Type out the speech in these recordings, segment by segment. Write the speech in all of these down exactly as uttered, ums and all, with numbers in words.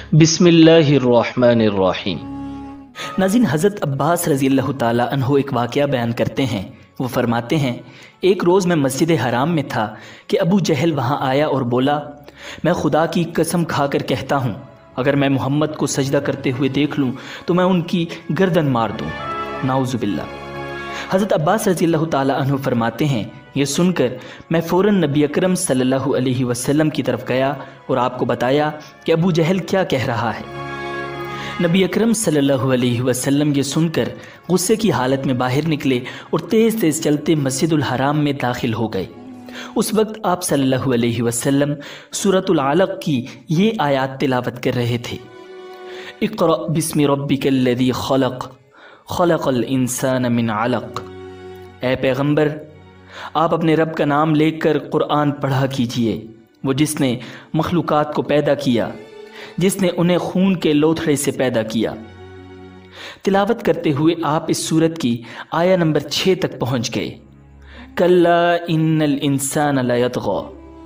بسم اللہ الرحمن الرحیم۔ ناظرین، حضرت عباس رضی اللہ تعالیٰ عنہ ایک واقعہ بیان کرتے ہیں۔ وہ فرماتے ہیں، ایک روز میں مسجد حرام میں تھا کہ ابو جہل وہاں آیا اور بولا، میں خدا کی قسم کھا کر کہتا ہوں، اگر میں محمد کو سجدہ کرتے ہوئے دیکھ لوں تو میں ان کی گردن مار دوں۔ نعوذ باللہ۔ حضرت عباس رضی اللہ تعالیٰ عنہ فرماتے ہیں، یہ سن کر میں فوراً نبی اکرم صلی اللہ علیہ وسلم کی طرف گیا اور آپ کو بتایا کہ ابو جہل کیا کہہ رہا ہے۔ نبی اکرم صلی اللہ علیہ وسلم یہ سن کر غصے کی حالت میں باہر نکلے اور تیز تیز چلتے مسجد الحرام میں داخل ہو گئے۔ اس وقت آپ صلی اللہ علیہ وسلم سورۃ العلق کی یہ آیات تلاوت کر رہے تھے۔ اقرأ بسم ربک الذی خلق خلق الانسان من علق۔ اے پیغمبر، آپ اپنے رب کا نام لے کر قرآن پڑھا کیجئے، وہ جس نے مخلوقات کو پیدا کیا، جس نے انہیں خون کے لوتھڑے سے پیدا کیا۔ تلاوت کرتے ہوئے آپ اس سورت کی آیہ نمبر چھ تک پہنچ گئے۔ کلا ان الانسان لیطغی،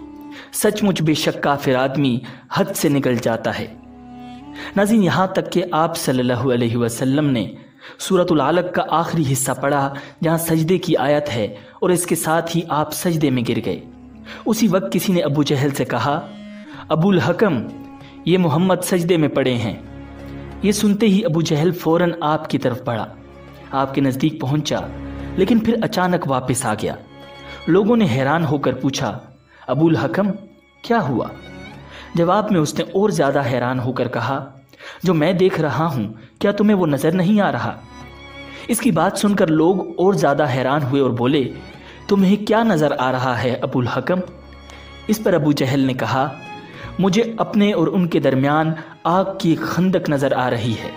سچ مچ بے شک کافر آدمی حد سے نکل جاتا ہے۔ ناظرین، یہاں تک کہ آپ صلی اللہ علیہ وسلم نے سورۃ العلق کا آخری حصہ پڑھا جہاں سجدے کی آیت ہے، اور اس کے ساتھ ہی آپ سجدے میں گر گئے۔ اسی وقت کسی نے ابو جہل سے کہا، ابو الحکم، یہ محمد سجدے میں پڑے ہیں۔ یہ سنتے ہی ابو جہل فوراً آپ کی طرف بڑھا، آپ کے نزدیک پہنچا، لیکن پھر اچانک واپس آ گیا۔ لوگوں نے حیران ہو کر پوچھا، ابو الحکم کیا ہوا؟ جواب میں اس نے اور زیادہ حیران ہو کر کہا، جو میں دیکھ رہا ہوں کیا تمہیں وہ نظر نہیں آ رہا؟ اس کی بات سن کر لوگ اور زیادہ حیران ہوئے اور بولے، تمہیں کیا نظر آ رہا ہے ابو الحکم؟ اس پر ابو جہل نے کہا، مجھے اپنے اور ان کے درمیان آگ کی خندق نظر آ رہی ہے۔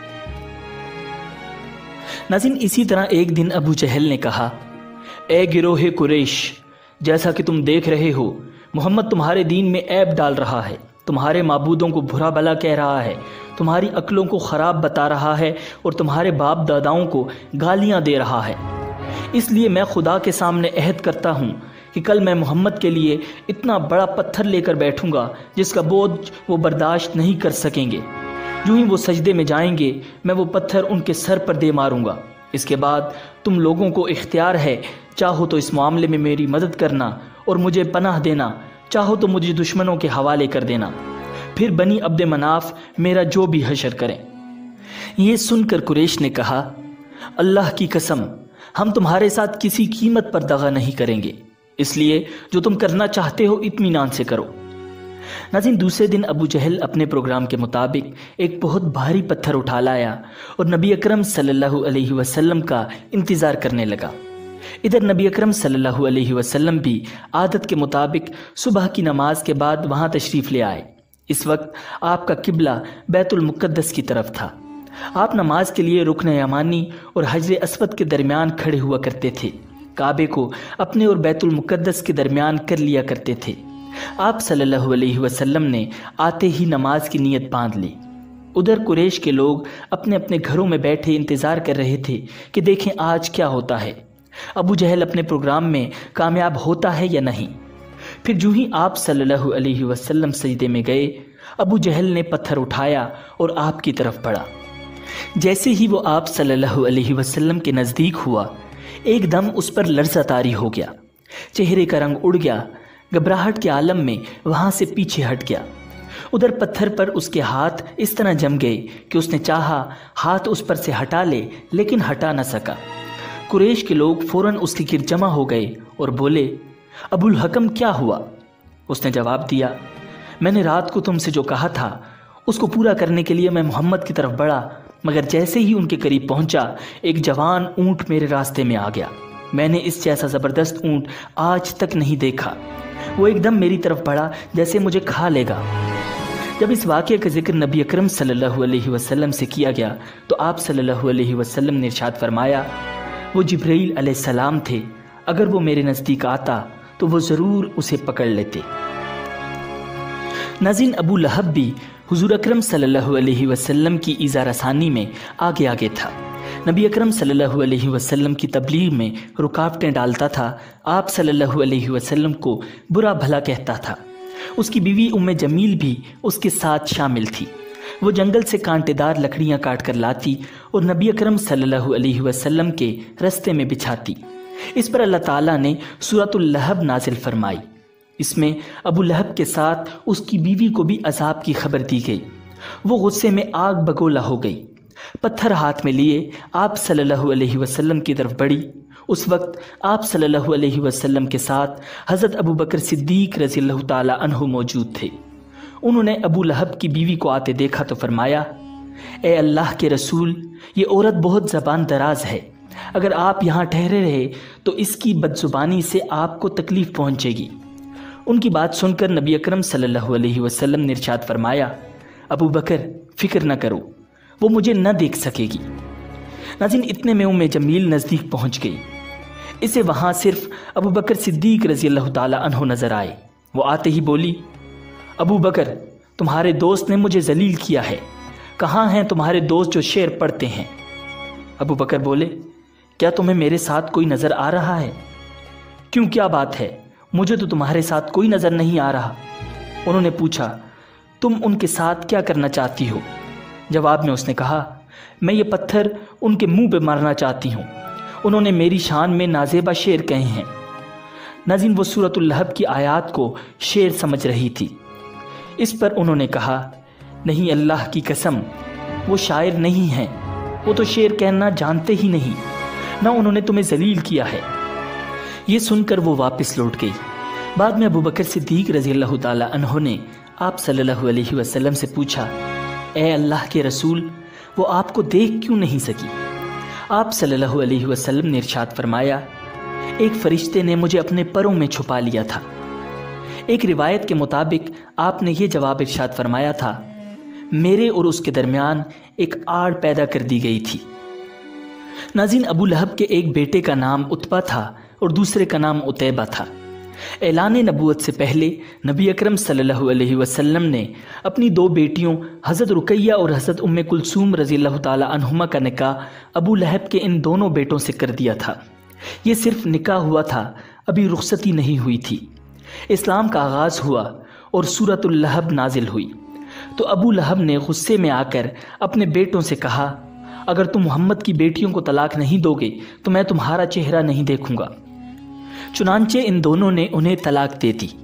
ناظرین، اسی طرح ایک دن ابو جہل نے کہا، اے گروہ قریش، جیسا کہ تم دیکھ رہے ہو محمد تمہارے دین میں عیب ڈال رہا ہے، تمہارے معبودوں کو برا بھلا کہہ رہا ہے، تمہاری عقلوں کو خراب بتا رہا ہے اور تمہارے باپ داداؤں کو گالیاں دے رہا ہے۔ اس لیے میں خدا کے سامنے عہد کرتا ہوں کہ کل میں محمد کے لیے اتنا بڑا پتھر لے کر بیٹھوں گا جس کا بوجھ وہ برداشت نہیں کر سکیں گے۔ جو ہی وہ سجدے میں جائیں گے میں وہ پتھر ان کے سر پر دے ماروں گا۔ اس کے بعد تم لوگوں کو اختیار ہے، چاہو تو اس معاملے میں میری مدد کرنا اور مجھے پناہ دینا، چاہو تو مجھے دشمنوں کے حوالے کر دینا، پھر بنی عبد مناف میرا جو بھی حشر کریں۔ یہ سن کر قریش نے کہا، اللہ کی قسم، ہم تمہارے ساتھ کسی قیمت پر دغا نہیں کریں گے، اس لیے جو تم کرنا چاہتے ہو اطمینان سے کرو۔ ناظرین، دوسرے دن ابو جہل اپنے پروگرام کے مطابق ایک بہت بھاری پتھر اٹھا لایا اور نبی اکرم صلی اللہ علیہ وسلم کا انتظار کرنے لگا۔ ادھر نبی اکرم صلی اللہ علیہ وسلم بھی عادت کے مطابق صبح کی نماز کے بعد وہاں تشریف لے آئے۔ اس وقت آپ کا قبلہ بیت المقدس کی طرف تھا۔ آپ نماز کے لیے رکن یمانی اور حجر اسود کے درمیان کھڑے ہوا کرتے تھے، کعبے کو اپنے اور بیت المقدس کے درمیان کر لیا کرتے تھے۔ آپ صلی اللہ علیہ وسلم نے آتے ہی نماز کی نیت باندھ لی۔ ادھر قریش کے لوگ اپنے اپنے گھروں میں بیٹھے انتظار کر رہے تھے کہ دیکھیں آج کیا ہوتا ہے، ابو جہل اپنے پروگرام میں کامیاب ہوتا ہے یا نہیں۔ پھر جو ہی آپ صلی اللہ علیہ وسلم سجدے میں گئے، ابو جہل نے پتھر اٹھایا اور آپ کی طرف بڑھا۔ جیسے ہی وہ آپ صلی اللہ علیہ وسلم کے نزدیک ہوا، ایک دم اس پر لرزہ طاری ہو گیا، چہرے کا رنگ اڑ گیا، گھبراہٹ کے عالم میں وہاں سے پیچھے ہٹ گیا۔ ادھر پتھر پر اس کے ہاتھ اس طرح جم گئے کہ اس نے چاہا ہاتھ اس پر سے ہٹا لے لیکن ہٹا نہ سکا۔ قریش کے لوگ فوراً اس کے گرد جمع ہو گئے اور بولے، ابو الحکم کیا ہوا؟ اس نے جواب دیا، میں نے رات کو تم سے جو کہا تھا اس کو پورا کرنے کے لیے میں محمد کی طرف بڑھا، مگر جیسے ہی ان کے قریب پہنچا ایک جوان اونٹ میرے راستے میں آ گیا۔ میں نے اس جیسا زبردست اونٹ آج تک نہیں دیکھا۔ وہ ایک دم میری طرف بڑھا جیسے مجھے کھا لے گا۔ جب اس واقعے کا ذکر نبی اکرم صلی اللہ علیہ وسلم سے کیا گیا تو آپ صلی اللہ علیہ وسلم نے ارشاد فرمایا، وہ جبرائیل علیہ السلام تھے، اگر وہ میرے نزدیک آتا تو وہ ضرور اسے پکڑ لیتے۔ ناظرین، ابو لہب بھی حضور اکرم صلی اللہ علیہ وسلم کی ایذا رسانی میں آگے آگے تھا۔ نبی اکرم صلی اللہ علیہ وسلم کی تبلیغ میں رکاوٹیں ڈالتا تھا، آپ صلی اللہ علیہ وسلم کو برا بھلا کہتا تھا۔ اس کی بیوی ام جمیل بھی اس کے ساتھ شامل تھی۔ وہ جنگل سے کانٹے دار لکڑیاں کاٹ کر لاتی اور نبی اکرم صلی اللہ علیہ وسلم کے رستے میں بچھاتی۔ اس پر اللہ تعالیٰ نے سورۃ اللہب نازل فرمائی۔ اس میں ابو لہب کے ساتھ اس کی بیوی کو بھی عذاب کی خبر دی گئی۔ وہ غصے میں آگ بگولا ہو گئی، پتھر ہاتھ میں لیے آپ صلی اللہ علیہ وسلم کی طرف بڑھی۔ اس وقت آپ صلی اللہ علیہ وسلم کے ساتھ حضرت ابو بکر صدیق رضی اللہ تعالی عنہ موجود تھے۔ انہوں نے ابو لہب کی بیوی کو آتے دیکھا تو فرمایا، اے اللہ کے رسول، یہ عورت بہت زبان دراز ہے، اگر آپ یہاں ٹھہرے رہے تو اس کی بد زبانی سے آپ کو تکلیف پہنچے گی۔ ان کی بات سن کر نبی اکرم صلی اللہ علیہ وسلم نے ارشاد فرمایا، ابو بکر فکر نہ کرو، وہ مجھے نہ دیکھ سکے گی۔ ناظرین، اتنے میں ام جمیل نزدیک پہنچ گئی۔ اسے وہاں صرف ابو بکر صدیق رضی اللہ تعالی عنہ نظر آئے۔ وہ آتے ہی بولی، ابو بکر، تمہارے دوست نے مجھے ذلیل کیا ہے، کہاں ہیں تمہارے دوست جو شعر پڑھتے ہیں؟ ابو بکر بولے، کیا تمہیں میرے ساتھ کوئی نظر آ رہا ہے؟ کیوں، کیا بات ہے؟ مجھے تو تمہارے ساتھ کوئی نظر نہیں آ رہا۔ انہوں نے پوچھا، تم ان کے ساتھ کیا کرنا چاہتی ہو؟ جواب میں اس نے کہا، میں یہ پتھر ان کے منہ پہ مارنا چاہتی ہوں، انہوں نے میری شان میں نازیبہ شعر کہے ہیں۔ ناظرین، وہ سورۃ اللہب کی آیات کو شعر سمجھ رہی تھی۔ اس پر انہوں نے کہا، نہیں، اللہ کی قسم، وہ شاعر نہیں ہیں، وہ تو شعر کہنا جانتے ہی نہیں، نہ انہوں نے تمہیں ذلیل کیا ہے۔ یہ سن کر وہ واپس لوٹ گئی۔ بعد میں ابو بکر صدیق رضی اللہ تعالی عنہ نے آپ صلی اللہ علیہ وسلم سے پوچھا، اے اللہ کے رسول، وہ آپ کو دیکھ کیوں نہیں سکی؟ آپ صلی اللہ علیہ وسلم نے ارشاد فرمایا، ایک فرشتے نے مجھے اپنے پروں میں چھپا لیا تھا۔ ایک روایت کے مطابق آپ نے یہ جواب ارشاد فرمایا تھا، میرے اور اس کے درمیان ایک آڑ پیدا کر دی گئی تھی۔ ناظرین، ابو لہب کے ایک بیٹے کا نام عتبہ تھا اور دوسرے کا نام عتیبہ تھا۔ اعلان نبوت سے پہلے نبی اکرم صلی اللہ علیہ وسلم نے اپنی دو بیٹیوں حضرت رقیہ اور حضرت ام کلثوم رضی اللہ تعالی عنہما کا نکاح ابو لہب کے ان دونوں بیٹوں سے کر دیا تھا۔ یہ صرف نکاح ہوا تھا، ابھی رخصتی نہیں ہوئی تھی۔ اسلام کا آغاز ہوا اور سورۃ اللہب نازل ہوئی تو ابو لہب نے غصے میں آ کر اپنے بیٹوں سے کہا، اگر تم محمد کی بیٹیوں کو طلاق نہیں دو گے تو میں تمہارا چہرہ نہیں دیکھوں گا۔ چنانچہ ان دونوں نے انہیں طلاق دے دی۔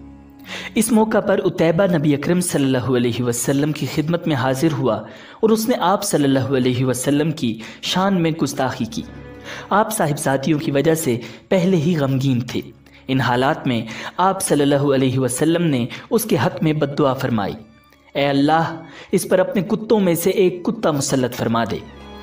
اس موقع پر عتیبہ نبی اکرم صلی اللہ علیہ وسلم کی خدمت میں حاضر ہوا اور اس نے آپ صلی اللہ علیہ وسلم کی شان میں گستاخی کی۔ آپ صاحبزادیوں کی وجہ سے پہلے ہی غمگین تھے۔ ان حالات میں آپ صلی اللہ علیہ وسلم نے اس کے حق میں بد دعا فرمائی، اے اللہ، اس پر اپنے کتوں میں سے ایک کتا مسلط فرما دے۔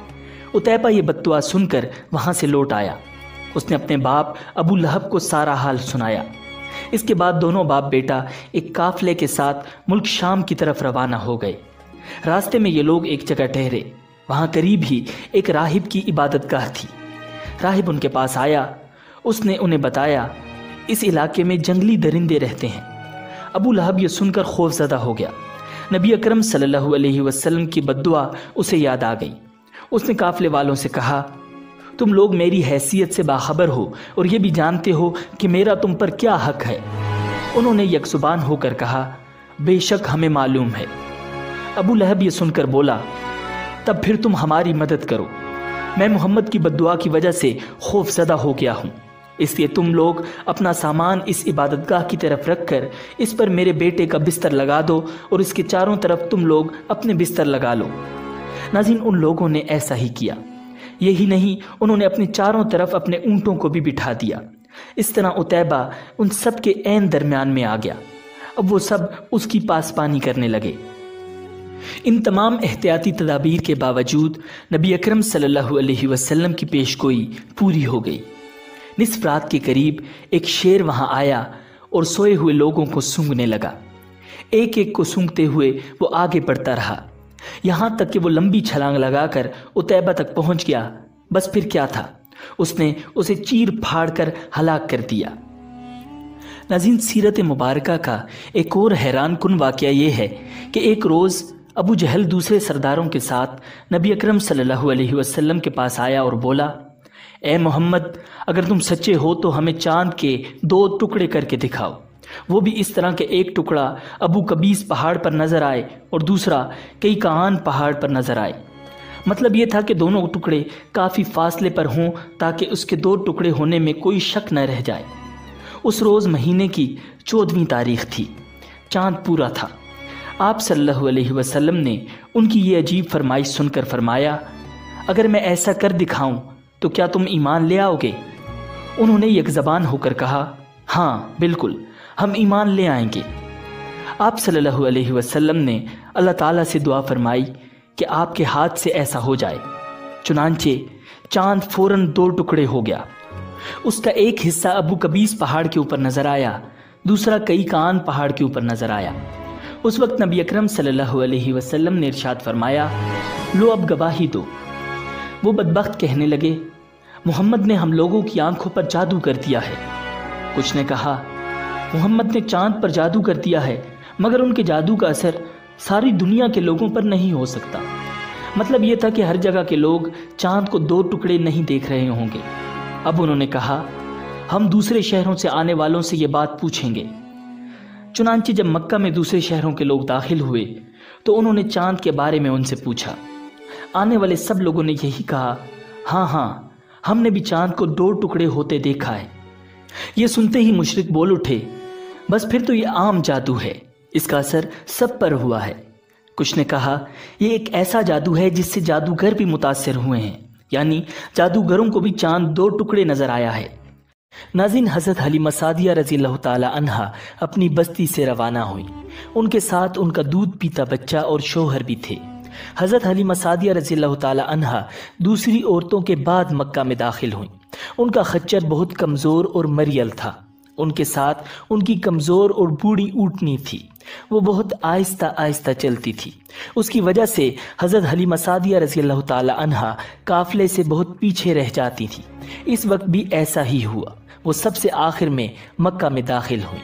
عتیبہ یہ بد دعا سن کر وہاں سے لوٹ آیا۔ اس نے اپنے باپ ابو لہب کو سارا حال سنایا۔ اس کے بعد دونوں باپ بیٹا ایک قافلے کے ساتھ ملک شام کی طرف روانہ ہو گئے۔ راستے میں یہ لوگ ایک جگہ ٹھہرے، وہاں قریب ہی ایک راہب کی عبادت گاہ تھی۔ راہب ان کے پاس آیا، اس نے انہیں بتایا اس علاقے میں جنگلی درندے رہتے ہیں۔ ابو لہب یہ سن کر خوف زدہ ہو گیا۔ نبی اکرم صلی اللہ علیہ وسلم کی بد دعا اسے یاد آ گئی۔ اس نے قافلے والوں سے کہا، تم لوگ میری حیثیت سے باخبر ہو اور یہ بھی جانتے ہو کہ میرا تم پر کیا حق ہے۔ انہوں نے یک زبان ہو کر کہا، بے شک ہمیں معلوم ہے۔ ابو لہب یہ سن کر بولا، تب پھر تم ہماری مدد کرو، میں محمد کی بد دعا کی وجہ سے خوف زدہ ہو گیا ہوں، اس لیے تم لوگ اپنا سامان اس عبادت گاہ کی طرف رکھ کر اس پر میرے بیٹے کا بستر لگا دو اور اس کے چاروں طرف تم لوگ اپنے بستر لگا لو۔ ناظرین، ان لوگوں نے ایسا ہی کیا۔ یہی نہیں، انہوں نے اپنے چاروں طرف اپنے اونٹوں کو بھی بٹھا دیا۔ اس طرح عتیبہ ان سب کے عین درمیان میں آ گیا۔ اب وہ سب اس کی پاسبانی کرنے لگے۔ ان تمام احتیاطی تدابیر کے باوجود نبی اکرم صلی اللہ علیہ وسلم کی پیش گوئی پوری ہو گئی۔ نصف رات کے قریب ایک شیر وہاں آیا اور سوئے ہوئے لوگوں کو سونگنے لگا۔ ایک ایک کو سونگتے ہوئے وہ آگے بڑھتا رہا، یہاں تک کہ وہ لمبی چھلانگ لگا کر عتیبہ تک پہنچ گیا۔ بس پھر کیا تھا، اس نے اسے چیر پھاڑ کر ہلاک کر دیا۔ ناظرین، سیرت مبارکہ کا ایک اور حیران کن واقعہ یہ ہے کہ ایک روز ابو جہل دوسرے سرداروں کے ساتھ نبی اکرم صلی اللہ علیہ وسلم کے پاس آیا اور بولا، اے محمد، اگر تم سچے ہو تو ہمیں چاند کے دو ٹکڑے کر کے دکھاؤ۔ وہ بھی اس طرح کہ ایک ٹکڑا ابو قبیس پہاڑ پر نظر آئے اور دوسرا کئی کان پہاڑ پر نظر آئے۔ مطلب یہ تھا کہ دونوں ٹکڑے کافی فاصلے پر ہوں تاکہ اس کے دو ٹکڑے ہونے میں کوئی شک نہ رہ جائے۔ اس روز مہینے کی چودھویں تاریخ تھی، چاند پورا تھا۔ آپ صلی اللہ علیہ وسلم نے ان کی یہ عجیب فرمائش سن کر فرمایا، اگر میں ایسا کر دکھاؤں تو کیا تم ایمان لے آؤ گے؟ انہوں نے یک زبان ہو کر کہا، ہاں بالکل، ہم ایمان لے آئیں گے۔ آپ صلی اللہ علیہ وسلم نے اللہ تعالیٰ سے دعا فرمائی کہ آپ کے ہاتھ سے ایسا ہو جائے۔ چنانچہ چاند فوراً دو ٹکڑے ہو گیا۔ اس کا ایک حصہ ابو قبیس پہاڑ کے اوپر نظر آیا، دوسرا کئی کان پہاڑ کے اوپر نظر آیا۔ اس وقت نبی اکرم صلی اللہ علیہ وسلم نے ارشاد فرمایا، لو اب گواہی دو۔ وہ بدبخت کہنے لگے، محمد نے ہم لوگوں کی آنکھوں پر جادو کر دیا ہے۔ کچھ نے کہا، محمد نے چاند پر جادو کر دیا ہے، مگر ان کے جادو کا اثر ساری دنیا کے لوگوں پر نہیں ہو سکتا۔ مطلب یہ تھا کہ ہر جگہ کے لوگ چاند کو دو ٹکڑے نہیں دیکھ رہے ہوں گے۔ اب انہوں نے کہا، ہم دوسرے شہروں سے آنے والوں سے یہ بات پوچھیں گے۔ چنانچہ جب مکہ میں دوسرے شہروں کے لوگ داخل ہوئے تو انہوں نے چاند کے بارے میں ان سے پوچھا۔ آنے والے سب لوگوں نے یہی کہا، ہاں ہاں، ہم نے بھی چاند کو دو ٹکڑے ہوتے دیکھا ہے۔ یہ سنتے ہی مشرک بول اٹھے، بس پھر تو یہ عام جادو ہے، اس کا اثر سب پر ہوا ہے۔ کچھ نے کہا، یہ ایک ایسا جادو ہے جس سے جادوگر بھی متاثر ہوئے ہیں، یعنی جادوگروں کو بھی چاند دو ٹکڑے نظر آیا ہے۔ ناظرین، حضرت حلیمہ سعدیہ رضی اللہ تعالی عنہا اپنی بستی سے روانہ ہوئی۔ ان کے ساتھ ان کا دودھ پیتا بچہ اور شوہر بھی تھے۔ حضرت حلیمہ سعدیہ رضی اللہ تعالی عنہا دوسری عورتوں کے بعد مکہ میں داخل ہوئیں۔ ان کا خچر بہت کمزور اور مریل تھا۔ ان کے ساتھ ان کی کمزور اور بوڑھی اونٹنی تھی، وہ بہت آہستہ آہستہ چلتی تھی۔ اس کی وجہ سے حضرت حلیمہ سعدیہ رضی اللہ تعالی عنہا قافلے سے بہت پیچھے رہ جاتی تھی۔ اس وقت بھی ایسا ہی ہوا، وہ سب سے آخر میں مکہ میں داخل ہوئی۔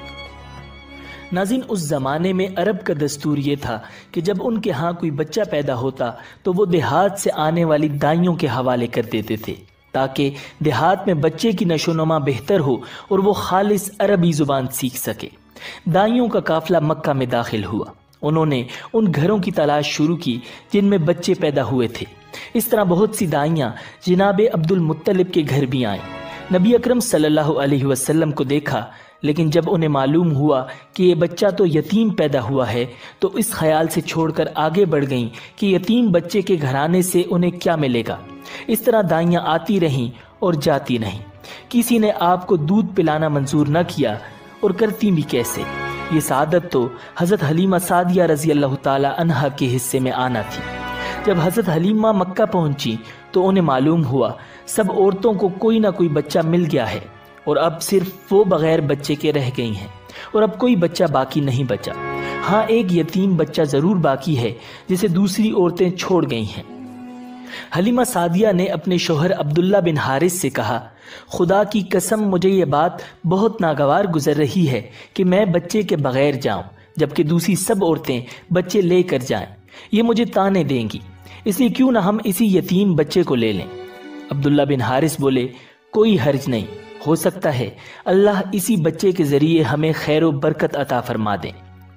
ناظرین، اس زمانے میں عرب کا دستور یہ تھا کہ جب ان کے ہاں کوئی بچہ پیدا ہوتا تو وہ دیہات سے آنے والی دائیوں کے حوالے کر دیتے تھے تاکہ دیہات میں بچے کی نشو و نما بہتر ہو اور وہ خالص عربی زبان سیکھ سکے۔ دائیوں کا قافلہ مکہ میں داخل ہوا۔ انہوں نے ان گھروں کی تلاش شروع کی جن میں بچے پیدا ہوئے تھے۔ اس طرح بہت سی دائیاں جناب عبد المطلب کے گھر بھی آئیں۔ نبی اکرم صلی اللہ علیہ وسلم کو دیکھا، لیکن جب انہیں معلوم ہوا کہ یہ بچہ تو یتیم پیدا ہوا ہے تو اس خیال سے چھوڑ کر آگے بڑھ گئیں کہ یتیم بچے کے گھرانے سے انہیں کیا ملے گا۔ اس طرح دائیاں آتی رہیں اور جاتی نہیں۔ کسی نے آپ کو دودھ پلانا منظور نہ کیا، اور کرتی بھی کیسے؟ یہ سعادت تو حضرت حلیمہ سعدیہ رضی اللہ تعالی عنہا کے حصے میں آنا تھی۔ جب حضرت حلیمہ مکہ پہنچی تو انہیں معلوم ہوا سب عورتوں کو کوئی نہ کوئی بچہ مل گیا ہے، اور اب صرف وہ بغیر بچے کے رہ گئی ہیں، اور اب کوئی بچہ باقی نہیں بچا۔ ہاں، ایک یتیم بچہ ضرور باقی ہے جسے دوسری عورتیں چھوڑ گئی ہیں۔ حلیمہ سعدیہ نے اپنے شوہر عبداللہ بن حارث سے کہا، خدا کی قسم مجھے یہ بات بہت ناگوار گزر رہی ہے کہ میں بچے کے بغیر جاؤں جبکہ دوسری سب عورتیں بچے لے کر جائیں، یہ مجھے تانے دیں گی، اس لیے کیوں نہ ہم اسی یتیم بچے کو لے لیں۔ عبداللہ بن حارث بولے، کوئی حرج نہیں، ہو سکتا ہے اللہ اسی بچے کے ذریعے ہمیں خیر و برکت عطا فرما دیں۔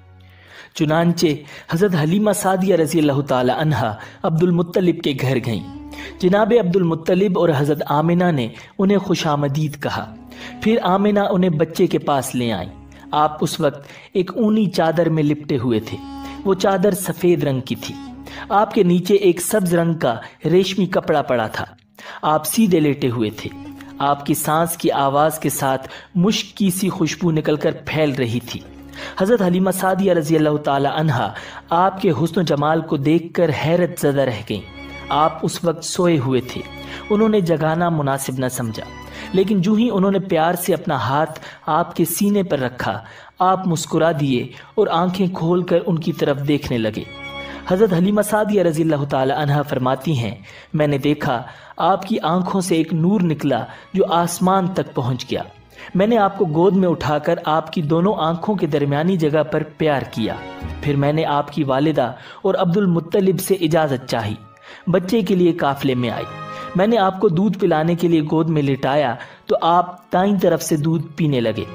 چنانچہ حضرت حلیمہ سعدیہ رضی اللہ تعالی عنہا عبد المطلب کے گھر گئیں۔ جناب عبد المطلب اور حضرت آمنہ نے انہیں خوش آمدید کہا۔ پھر آمنہ انہیں بچے کے پاس لے آئیں۔ آپ اس وقت ایک اونی چادر میں لپٹے ہوئے تھے، وہ چادر سفید رنگ کی تھی۔ آپ کے نیچے ایک سبز رنگ کا ریشمی کپڑا پڑا تھا۔ آپ سیدھے لیٹے ہوئے تھے۔ آپ کی سانس کی آواز کے ساتھ مشک کی سی خوشبو نکل کر پھیل رہی تھی۔ حضرت حلیمہ سعدیہ رضی اللہ تعالی عنہا آپ کے حسن و جمال کو دیکھ کر حیرت زدہ رہ گئیں۔ آپ اس وقت سوئے ہوئے تھے، انہوں نے جگانا مناسب نہ سمجھا، لیکن جو ہی انہوں نے پیار سے اپنا ہاتھ آپ کے سینے پر رکھا، آپ مسکرا دیے اور آنکھیں کھول کر ان کی طرف دیکھنے لگے۔ حضرت حلیمہ سعدیہ رضی اللہ تعالی عنہا فرماتی ہیں، میں نے دیکھا آپ کی آنکھوں سے ایک نور نکلا جو آسمان تک پہنچ گیا۔ میں نے آپ کو گود میں اٹھا کر آپ کی دونوں آنکھوں کے درمیانی جگہ پر پیار کیا۔ پھر میں نے آپ کی والدہ اور عبد المطلب سے اجازت چاہی، بچے کے لیے قافلے میں آئی۔ میں نے آپ کو دودھ پلانے کے لیے گود میں لٹایا تو آپ دائیں طرف سے دودھ پینے لگے۔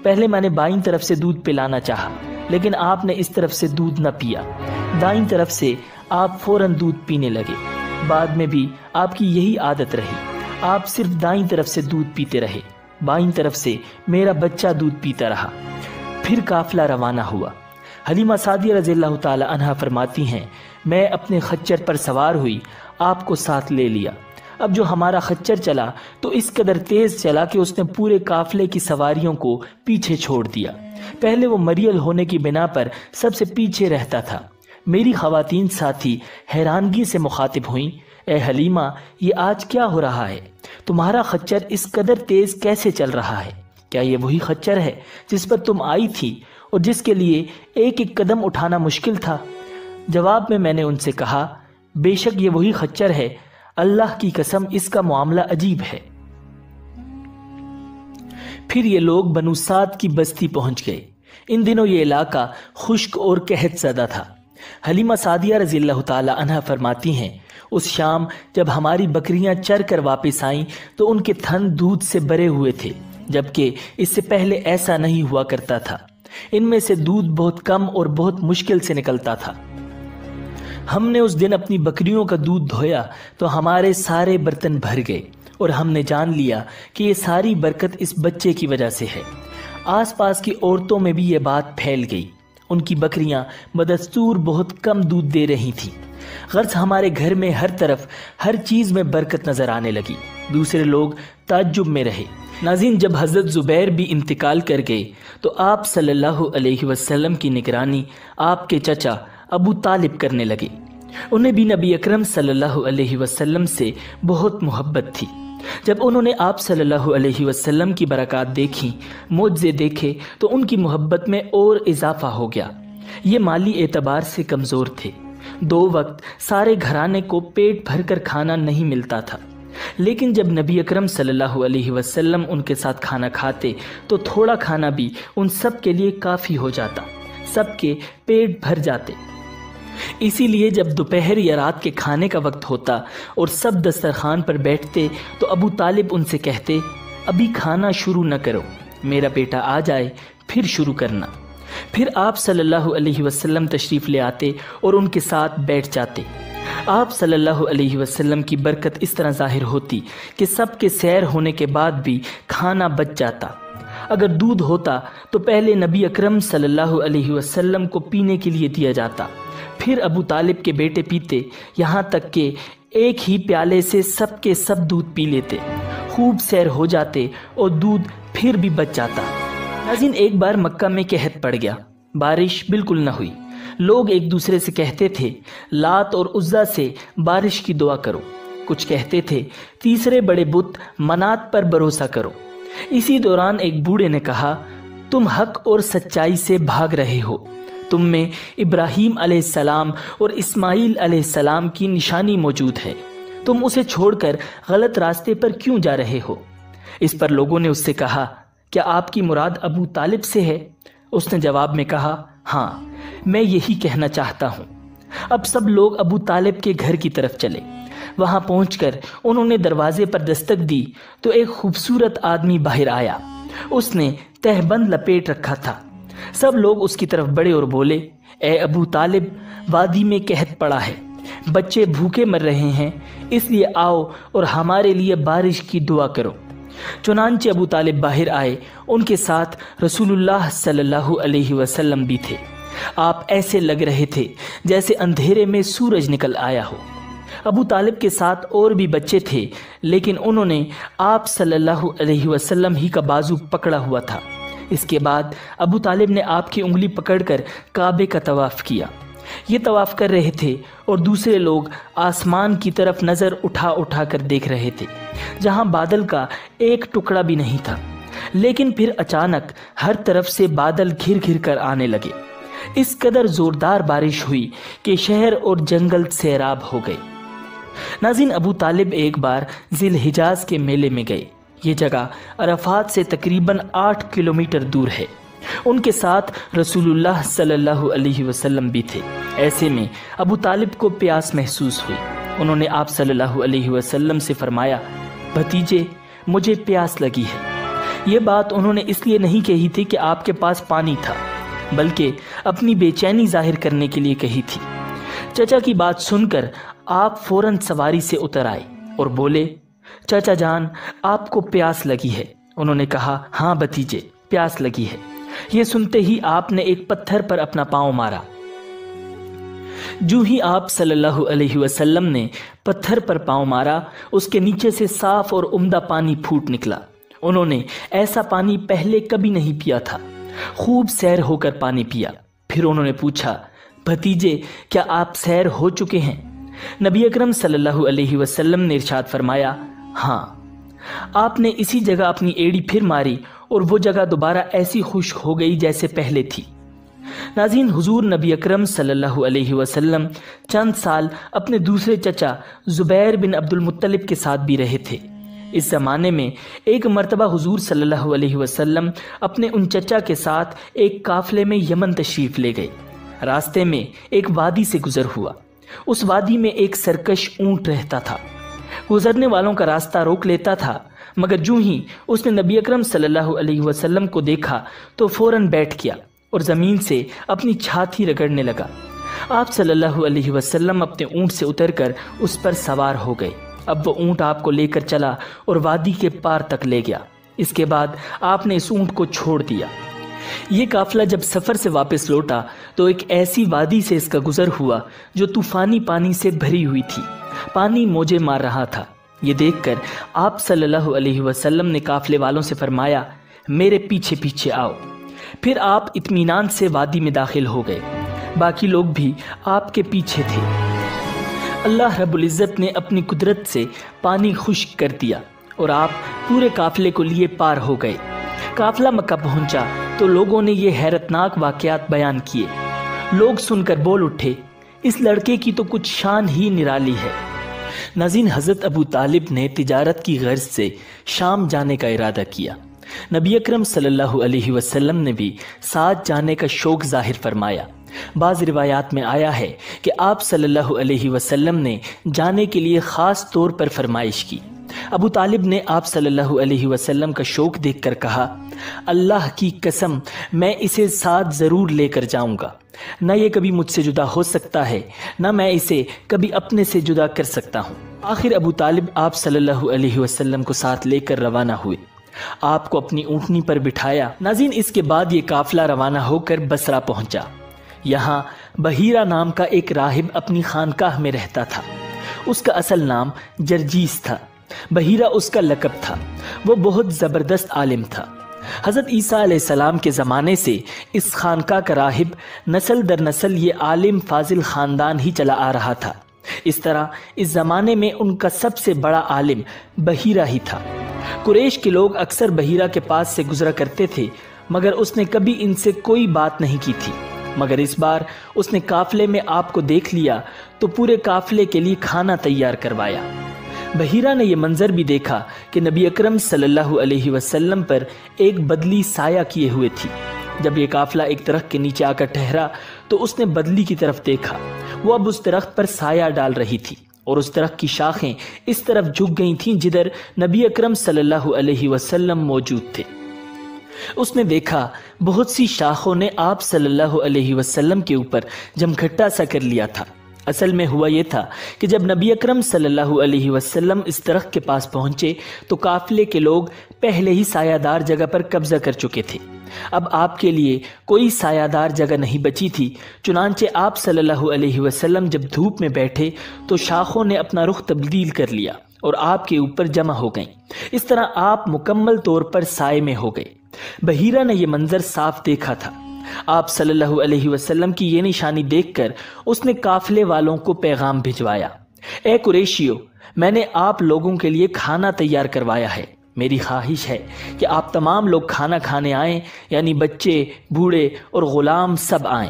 پہلے میں نے بائیں طرف سے دودھ پلانا چاہا، لیکن آپ نے اس طرف سے دودھ نہ پیا۔ دائیں طرف سے آپ فوراً دودھ پینے لگے۔ بعد میں بھی آپ کی یہی عادت رہی، آپ صرف دائیں طرف سے دودھ پیتے رہے۔ بائیں طرف سے میرا بچہ دودھ پیتا رہا۔ پھر قافلہ روانہ ہوا۔ حلیمہ سعدیہ رضی اللہ تعالی عنہا فرماتی ہیں، میں اپنے خچر پر سوار ہوئی، آپ کو ساتھ لے لیا۔ اب جو ہمارا خچر چلا تو اس قدر تیز چلا کہ اس نے پورے قافلے کی سواریوں کو پیچھے چھوڑ دیا۔ پہلے وہ مریل ہونے کی بنا پر سب سے پیچھے رہتا تھا۔ میری خواتین ساتھی حیرانگی سے مخاطب ہوئیں، اے حلیمہ، یہ آج کیا ہو رہا ہے؟ تمہارا خچر اس قدر تیز کیسے چل رہا ہے؟ کیا یہ وہی خچر ہے جس پر تم آئی تھی اور جس کے لیے ایک ایک قدم اٹھانا مشکل تھا؟ جواب میں میں نے ان سے کہا، بے شک یہ وہی خچر ہے، اللہ کی قسم اس کا معاملہ عجیب ہے۔ پھر یہ لوگ بنو سعد کی بستی پہنچ گئے۔ ان دنوں یہ علاقہ خشک اور قحط زدہ تھا۔ حلیمہ سعدیہ رضی اللہ تعالی عنہا فرماتی ہیں، اس شام جب ہماری بکریاں چر کر واپس آئیں تو ان کے تھن دودھ سے بھرے ہوئے تھے، جبکہ اس سے پہلے ایسا نہیں ہوا کرتا تھا۔ ان میں سے دودھ بہت کم اور بہت مشکل سے نکلتا تھا۔ ہم نے اس دن اپنی بکریوں کا دودھ دھویا تو ہمارے سارے برتن بھر گئے، اور ہم نے جان لیا کہ یہ ساری برکت اس بچے کی وجہ سے ہے۔ آس پاس کی عورتوں میں بھی یہ بات پھیل گئی۔ ان کی بکریاں بدستور بہت کم دودھ دے رہی تھیں۔ غرض ہمارے گھر میں ہر طرف ہر چیز میں برکت نظر آنے لگی۔ دوسرے لوگ تعجب میں رہے۔ ناظرین، جب حضرت زبیر بھی انتقال کر گئے تو آپ صلی اللہ علیہ وسلم کی نگرانی آپ کے چچا ابو طالب کرنے لگے۔ انہیں بھی نبی اکرم صلی اللہ علیہ وسلم سے بہت محبت تھی۔ جب انہوں نے آپ صلی اللہ علیہ وسلم کی برکات دیکھی، معجزے دیکھے، تو ان کی محبت میں اور اضافہ ہو گیا۔ یہ مالی اعتبار سے کمزور تھے۔ دو وقت سارے گھرانے کو پیٹ بھر کر کھانا نہیں ملتا تھا، لیکن جب نبی اکرم صلی اللہ علیہ وسلم ان کے ساتھ کھانا کھاتے تو تھوڑا کھانا بھی ان سب کے لیے کافی ہو جاتا، سب کے پیٹ بھر جاتے۔ اسی لیے جب دوپہر یا رات کے کھانے کا وقت ہوتا اور سب دسترخوان پر بیٹھتے تو ابو طالب ان سے کہتے، ابھی کھانا شروع نہ کرو، میرا بیٹا آ جائے پھر شروع کرنا۔ پھر آپ صلی اللہ علیہ وسلم تشریف لے آتے اور ان کے ساتھ بیٹھ جاتے۔ آپ صلی اللہ علیہ وسلم کی برکت اس طرح ظاہر ہوتی کہ سب کے سیر ہونے کے بعد بھی کھانا بچ جاتا۔ اگر دودھ ہوتا تو پہلے نبی اکرم صلی اللہ علیہ وسلم کو پینے کے لیے دیا جاتا، پھر ابو طالب کے بیٹے پیتے، یہاں تک کہ ایک ہی پیالے سے سب کے سب دودھ پی لیتے، خوب سیر ہو جاتے اور دودھ پھر بھی بچ جاتا۔ ناظرین، ایک بار مکہ میں قحط پڑ گیا، بارش بالکل نہ ہوئی۔ لوگ ایک دوسرے سے کہتے تھے، لات اور عزا سے بارش کی دعا کرو۔ کچھ کہتے تھے، تیسرے بڑے بت منات پر بھروسہ کرو۔ اسی دوران ایک بوڑھے نے کہا، تم حق اور سچائی سے بھاگ رہے ہو، تم میں ابراہیم علیہ السلام اور اسماعیل علیہ السلام کی نشانی موجود ہے، تم اسے چھوڑ کر غلط راستے پر کیوں جا رہے ہو؟ اس پر لوگوں نے اس سے کہا، کیا آپ کی مراد ابو طالب سے ہے؟ اس نے جواب میں کہا، ہاں، میں یہی کہنا چاہتا ہوں۔ اب سب لوگ ابو طالب کے گھر کی طرف چلے۔ وہاں پہنچ کر انہوں نے دروازے پر دستک دی تو ایک خوبصورت آدمی باہر آیا۔ اس نے تہبند لپیٹ رکھا تھا۔ سب لوگ اس کی طرف بڑھے اور بولے، اے ابو طالب، وادی میں قحط پڑا ہے، بچے بھوکے مر رہے ہیں، اس لیے آؤ اور ہمارے لیے بارش کی دعا کرو۔ چنانچہ ابو طالب باہر آئے، ان کے ساتھ رسول اللہ صلی اللہ علیہ وسلم بھی تھے۔ آپ ایسے لگ رہے تھے جیسے اندھیرے میں سورج نکل آیا ہو۔ ابو طالب کے ساتھ اور بھی بچے تھے، لیکن انہوں نے آپ صلی اللہ علیہ وسلم ہی کا بازو پکڑا ہوا تھا۔ اس کے بعد ابو طالب نے آپ کی انگلی پکڑ کر کعبے کا طواف کیا۔ یہ طواف کر رہے تھے اور دوسرے لوگ آسمان کی طرف نظر اٹھا اٹھا کر دیکھ رہے تھے، جہاں بادل کا ایک ٹکڑا بھی نہیں تھا۔ لیکن پھر اچانک ہر طرف سے بادل گھر گھر کر آنے لگے۔ اس قدر زوردار بارش ہوئی کہ شہر اور جنگل سیراب ہو گئے۔ ناظرین، ابو طالب ایک بار ذی الحجاز کے میلے میں گئے۔ یہ جگہ عرفات سے تقریباً آٹھ کلومیٹر دور ہے۔ ان کے ساتھ رسول اللہ صلی اللہ علیہ وسلم بھی تھے۔ ایسے میں ابو طالب کو پیاس محسوس ہوئی۔ انہوں نے آپ صلی اللہ علیہ وسلم سے فرمایا، بھتیجے، مجھے پیاس لگی ہے۔ یہ بات انہوں نے اس لیے نہیں کہی تھی کہ آپ کے پاس پانی تھا، بلکہ اپنی بے چینی ظاہر کرنے کے لیے کہی تھی۔ چچا کی بات سن کر آپ فوراً سواری سے اتر آئے اور بولے، چچا جان آپ کو پیاس لگی ہے؟ انہوں نے کہا، ہاں بھتیجے پیاس لگی ہے۔ یہ سنتے ہی آپ نے ایک پتھر پر اپنا پاؤں مارا۔ جو ہی آپ صلی اللہ علیہ وسلم نے پتھر پر پاؤں مارا، اس کے نیچے سے صاف اور عمدہ پانی پھوٹ نکلا۔ انہوں نے ایسا پانی پہلے کبھی نہیں پیا تھا۔ خوب سیر ہو کر پانی پیا۔ پھر انہوں نے پوچھا، بھتیجے کیا آپ سیر ہو چکے ہیں؟ نبی اکرم صلی اللہ علیہ وسلم نے ارشاد فرمایا، ہاں۔ آپ نے اسی جگہ اپنی ایڑی پھر ماری اور وہ جگہ دوبارہ ایسی خشک ہو گئی جیسے پہلے تھی۔ ناظرین، حضور نبی اکرم صلی اللہ علیہ وسلم چند سال اپنے دوسرے چچا زبیر بن عبد المطلب کے ساتھ بھی رہے تھے۔ اس زمانے میں ایک مرتبہ حضور صلی اللہ علیہ وسلم اپنے ان چچا کے ساتھ ایک قافلے میں یمن تشریف لے گئے۔ راستے میں ایک وادی سے گزر ہوا۔ اس وادی میں ایک سرکش اونٹ رہتا تھا۔ گزرنے والوں کا راستہ روک لیتا تھا، مگر جو ہی اس نے نبی اکرم صلی اللہ علیہ وسلم کو دیکھا تو فوراً بیٹھ گیا اور زمین سے اپنی چھاتی رگڑنے لگا۔ آپ صلی اللہ علیہ وسلم اپنے اونٹ سے اتر کر اس پر سوار ہو گئے۔ اب وہ اونٹ آپ کو لے کر چلا اور وادی کے پار تک لے گیا۔ اس کے بعد آپ نے اس اونٹ کو چھوڑ دیا۔ یہ قافلہ جب سفر سے واپس لوٹا تو ایک ایسی وادی سے اس کا گزر ہوا جو طوفانی پانی سے بھری ہوئی تھی۔ پانی موجیں مار رہا تھا۔ یہ دیکھ کر آپ صلی اللہ علیہ وسلم نے قافلے والوں سے فرمایا، میرے پیچھے پیچھے آؤ۔ پھر آپ اطمینان سے وادی میں داخل ہو گئے۔ باقی لوگ بھی آپ کے پیچھے تھے۔ اللہ رب العزت نے اپنی قدرت سے پانی خشک کر دیا اور آپ پورے قافلے کو لیے پار ہو گئے۔ قافلہ مکہ پہنچا تو لوگوں نے یہ حیرتناک واقعات بیان کیے۔ لوگ سن کر بول اٹھے، اس لڑکے کی تو کچھ شان ہی نرالی ہے۔ ناظرین، حضرت ابو طالب نے تجارت کی غرض سے شام جانے کا ارادہ کیا۔ نبی اکرم صلی اللہ علیہ وسلم نے بھی ساتھ جانے کا شوق ظاہر فرمایا۔ بعض روایات میں آیا ہے کہ آپ صلی اللہ علیہ وسلم نے جانے کے لیے خاص طور پر فرمائش کی۔ ابو طالب نے آپ صلی اللہ علیہ وسلم کا شوق دیکھ کر کہا، اللہ کی قسم میں اسے ساتھ ضرور لے کر جاؤں گا۔ نہ یہ کبھی مجھ سے جدا ہو سکتا ہے، نہ میں اسے کبھی اپنے سے جدا کر سکتا ہوں۔ آخر ابو طالب آپ صلی اللہ علیہ وسلم کو ساتھ لے کر روانہ ہوئے۔ آپ کو اپنی اونٹنی پر بٹھایا۔ ناظرین، اس کے بعد یہ قافلہ روانہ ہو کر بصرہ پہنچا۔ یہاں بحیرہ نام کا ایک راہب اپنی خانقاہ میں رہتا تھا۔ اس کا اصل نام جرجیس تھا، بحیرہ اس کا لقب تھا۔ وہ بہت زبردست عالم تھا۔ حضرت عیسیٰ علیہ السلام کے زمانے سے اس خانقاہ کا راہب نسل در نسل یہ عالم فاضل خاندان ہی چلا آ رہا تھا۔ اس طرح اس زمانے میں ان کا سب سے بڑا عالم بحیرہ ہی تھا۔ قریش کے لوگ اکثر بحیرہ کے پاس سے گزرا کرتے تھے، مگر اس نے کبھی ان سے کوئی بات نہیں کی تھی۔ مگر اس بار اس نے قافلے میں آپ کو دیکھ لیا تو پورے قافلے کے لیے کھانا تیار کروایا۔ بحیرہ نے یہ منظر بھی دیکھا کہ نبی اکرم صلی اللہ علیہ وسلم پر ایک بدلی سایہ کیے ہوئے تھی۔ جب یہ قافلہ ایک درخت کے نیچے آ کر ٹھہرا تو اس نے بدلی کی طرف دیکھا۔ وہ اب اس درخت پر سایہ ڈال رہی تھی اور اس درخت کی شاخیں اس طرف جھک گئی تھیں جدھر نبی اکرم صلی اللہ علیہ وسلم موجود تھے۔ اس نے دیکھا بہت سی شاخوں نے آپ صلی اللہ علیہ وسلم کے اوپر جمکھٹا سا کر لیا تھا۔ اصل میں ہوا یہ تھا کہ جب نبی اکرم صلی اللہ علیہ وسلم اس درخت کے پاس پہنچے تو قافلے کے لوگ پہلے ہی سایہ دار جگہ پر قبضہ کر چکے تھے۔ اب آپ کے لیے کوئی سایہ دار جگہ نہیں بچی تھی، چنانچہ آپ صلی اللہ علیہ وسلم جب دھوپ میں بیٹھے تو شاخوں نے اپنا رخ تبدیل کر لیا اور آپ کے اوپر جمع ہو گئیں۔ اس طرح آپ مکمل طور پر سائے میں ہو گئے۔ بحیرہ نے یہ منظر صاف دیکھا تھا۔ آپ صلی اللہ علیہ وسلم کی یہ نشانی دیکھ کر اس نے قافلے والوں کو پیغام بھجوایا، اے قریشیو، میں نے آپ لوگوں کے لیے کھانا تیار کروایا ہے۔ میری خواہش ہے کہ آپ تمام لوگ کھانا کھانے آئیں، یعنی بچے، بوڑھے اور غلام سب آئیں۔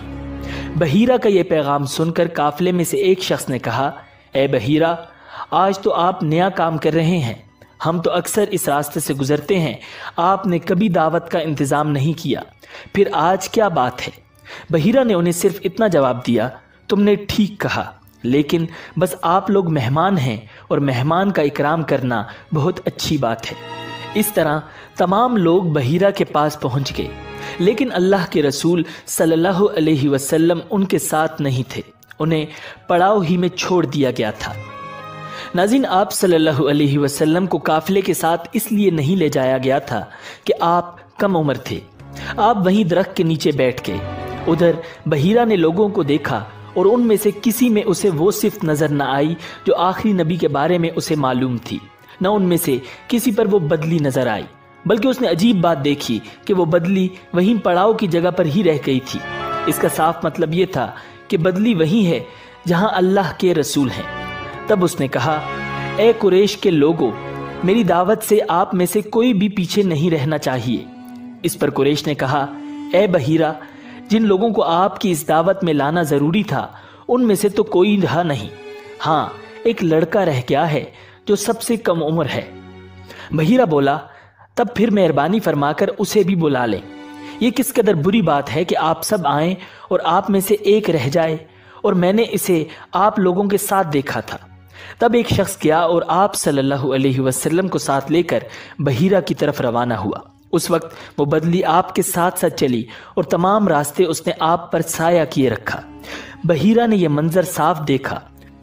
بحیرہ کا یہ پیغام سن کر قافلے میں سے ایک شخص نے کہا، اے بحیرہ، آج تو آپ نیا کام کر رہے ہیں۔ ہم تو اکثر اس راستے سے گزرتے ہیں، آپ نے کبھی دعوت کا انتظام نہیں کیا، پھر آج کیا بات ہے؟ بحیرہ نے انہیں صرف اتنا جواب دیا، تم نے ٹھیک کہا، لیکن بس آپ لوگ مہمان ہیں اور مہمان کا اکرام کرنا بہت اچھی بات ہے۔ اس طرح تمام لوگ بحیرہ کے پاس پہنچ گئے، لیکن اللہ کے رسول صلی اللہ علیہ وسلم ان کے ساتھ نہیں تھے، انہیں پڑاؤ ہی میں چھوڑ دیا گیا تھا۔ ناظرین، آپ صلی اللہ علیہ وسلم کو قافلے کے ساتھ اس لیے نہیں لے جایا گیا تھا کہ آپ کم عمر تھے۔ آپ وہیں درخت کے نیچے بیٹھ گئے۔ ادھر بحیرہ نے لوگوں کو دیکھا اور ان میں سے کسی میں اسے وہ صفت نظر نہ آئی جو آخری نبی کے بارے میں اسے معلوم تھی، نہ ان میں سے کسی پر وہ بدلی نظر آئی، بلکہ اس نے عجیب بات دیکھی کہ وہ بدلی وہیں پڑاؤ کی جگہ پر ہی رہ گئی تھی۔ اس کا صاف مطلب یہ تھا کہ بدلی وہی ہے جہاں اللہ کے رسول ہیں۔ تب اس نے کہا، اے قریش کے لوگوں، میری دعوت سے آپ میں سے کوئی بھی پیچھے نہیں رہنا چاہیے۔ اس پر قریش نے کہا، اے بحیرہ، جن لوگوں کو آپ کی اس دعوت میں لانا ضروری تھا ان میں سے تو کوئی رہا نہیں، ہاں ایک لڑکا رہ گیا ہے جو سب سے کم عمر ہے۔ بحیرہ بولا، تب پھر مہربانی فرما کر اسے بھی بلا لیں۔ یہ کس قدر بری بات ہے کہ آپ سب آئیں اور آپ میں سے ایک رہ جائے، اور میں نے اسے آپ لوگوں کے ساتھ دیکھا تھا۔ تب ایک شخص گیا اور آپ صلی اللہ علیہ وسلم کو ساتھ لے کر بحیرہ کی طرف روانہ ہوا۔ اس وقت وہ بدلی آپ کے ساتھ ساتھ چلی اور تمام راستے اس نے آپ پر سایہ کیے رکھا۔ بحیرہ نے یہ منظر صاف دیکھا۔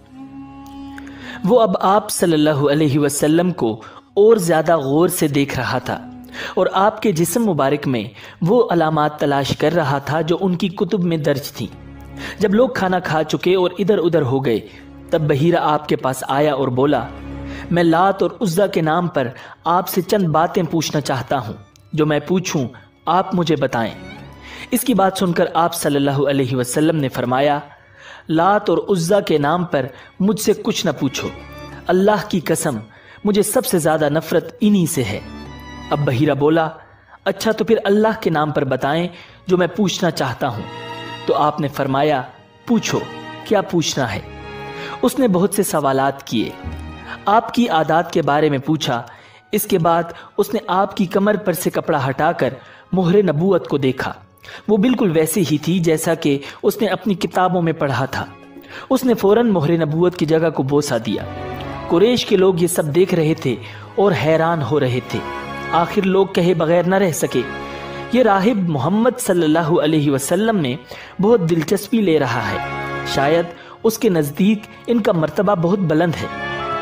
وہ اب آپ صلی اللہ علیہ وسلم کو اور زیادہ غور سے دیکھ رہا تھا اور آپ کے جسم مبارک میں وہ علامات تلاش کر رہا تھا جو ان کی کتب میں درج تھیں۔ جب لوگ کھانا کھا چکے اور ادھر ادھر ہو گئے، تب بحیرہ آپ کے پاس آیا اور بولا، میں لات اور عزا کے نام پر آپ سے چند باتیں پوچھنا چاہتا ہوں، جو میں پوچھوں آپ مجھے بتائیں۔ اس کی بات سن کر آپ صلی اللہ علیہ وسلم نے فرمایا، لات اور عزا کے نام پر مجھ سے کچھ نہ پوچھو، اللہ کی قسم مجھے سب سے زیادہ نفرت انہی سے ہے۔ اب بحیرہ بولا، اچھا تو پھر اللہ کے نام پر بتائیں جو میں پوچھنا چاہتا ہوں۔ تو آپ نے فرمایا، پوچھو، کیا پوچھنا ہے؟ اس نے بہت سے سوالات کیے، آپ کی عادات کے بارے میں پوچھا۔ اس کے بعد اس نے آپ کی کمر پر سے کپڑا ہٹا کر مہر نبوت کو دیکھا، وہ بالکل ویسے ہی تھی جیسا کہ اس نے اپنی کتابوں میں پڑھا تھا۔ اس نے فوراً مہر نبوت کی جگہ کو بوسہ دیا۔ قریش کے لوگ یہ سب دیکھ رہے تھے اور حیران ہو رہے تھے۔ آخر لوگ کہے بغیر نہ رہ سکے، یہ راہب محمد صلی اللہ علیہ وسلم میں بہت دلچسپی لے رہا ہے، شاید اس کے نزدیک ان کا مرتبہ بہت بلند ہے۔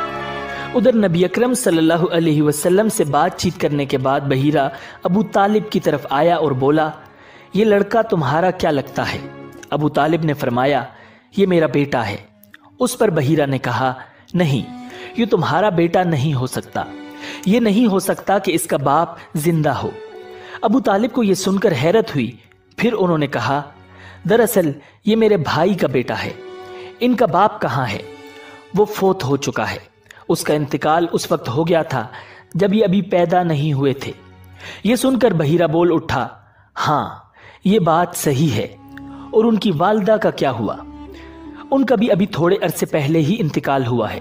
ادھر نبی اکرم صلی اللہ علیہ وسلم سے بات چیت کرنے کے بعد بحیرہ ابو طالب کی طرف آیا اور بولا، یہ لڑکا تمہارا کیا لگتا ہے؟ ابو طالب نے فرمایا، یہ میرا بیٹا ہے۔ اس پر بحیرہ نے کہا، نہیں، یہ تمہارا بیٹا نہیں ہو سکتا، یہ نہیں ہو سکتا کہ اس کا باپ زندہ ہو۔ ابو طالب کو یہ سن کر حیرت ہوئی۔ پھر انہوں نے کہا، دراصل یہ میرے بھائی کا بیٹا ہے، ان کا باپ کہاں ہے؟ وہ فوت ہو چکا ہے، اس کا انتقال اس وقت ہو گیا تھا جب یہ ابھی پیدا نہیں ہوئے تھے۔ یہ سن کر بحیرہ بول اٹھا، ہاں یہ بات صحیح ہے، اور ان کی والدہ کا کیا ہوا؟ ان کا بھی ابھی تھوڑے عرصے پہلے ہی انتقال ہوا ہے۔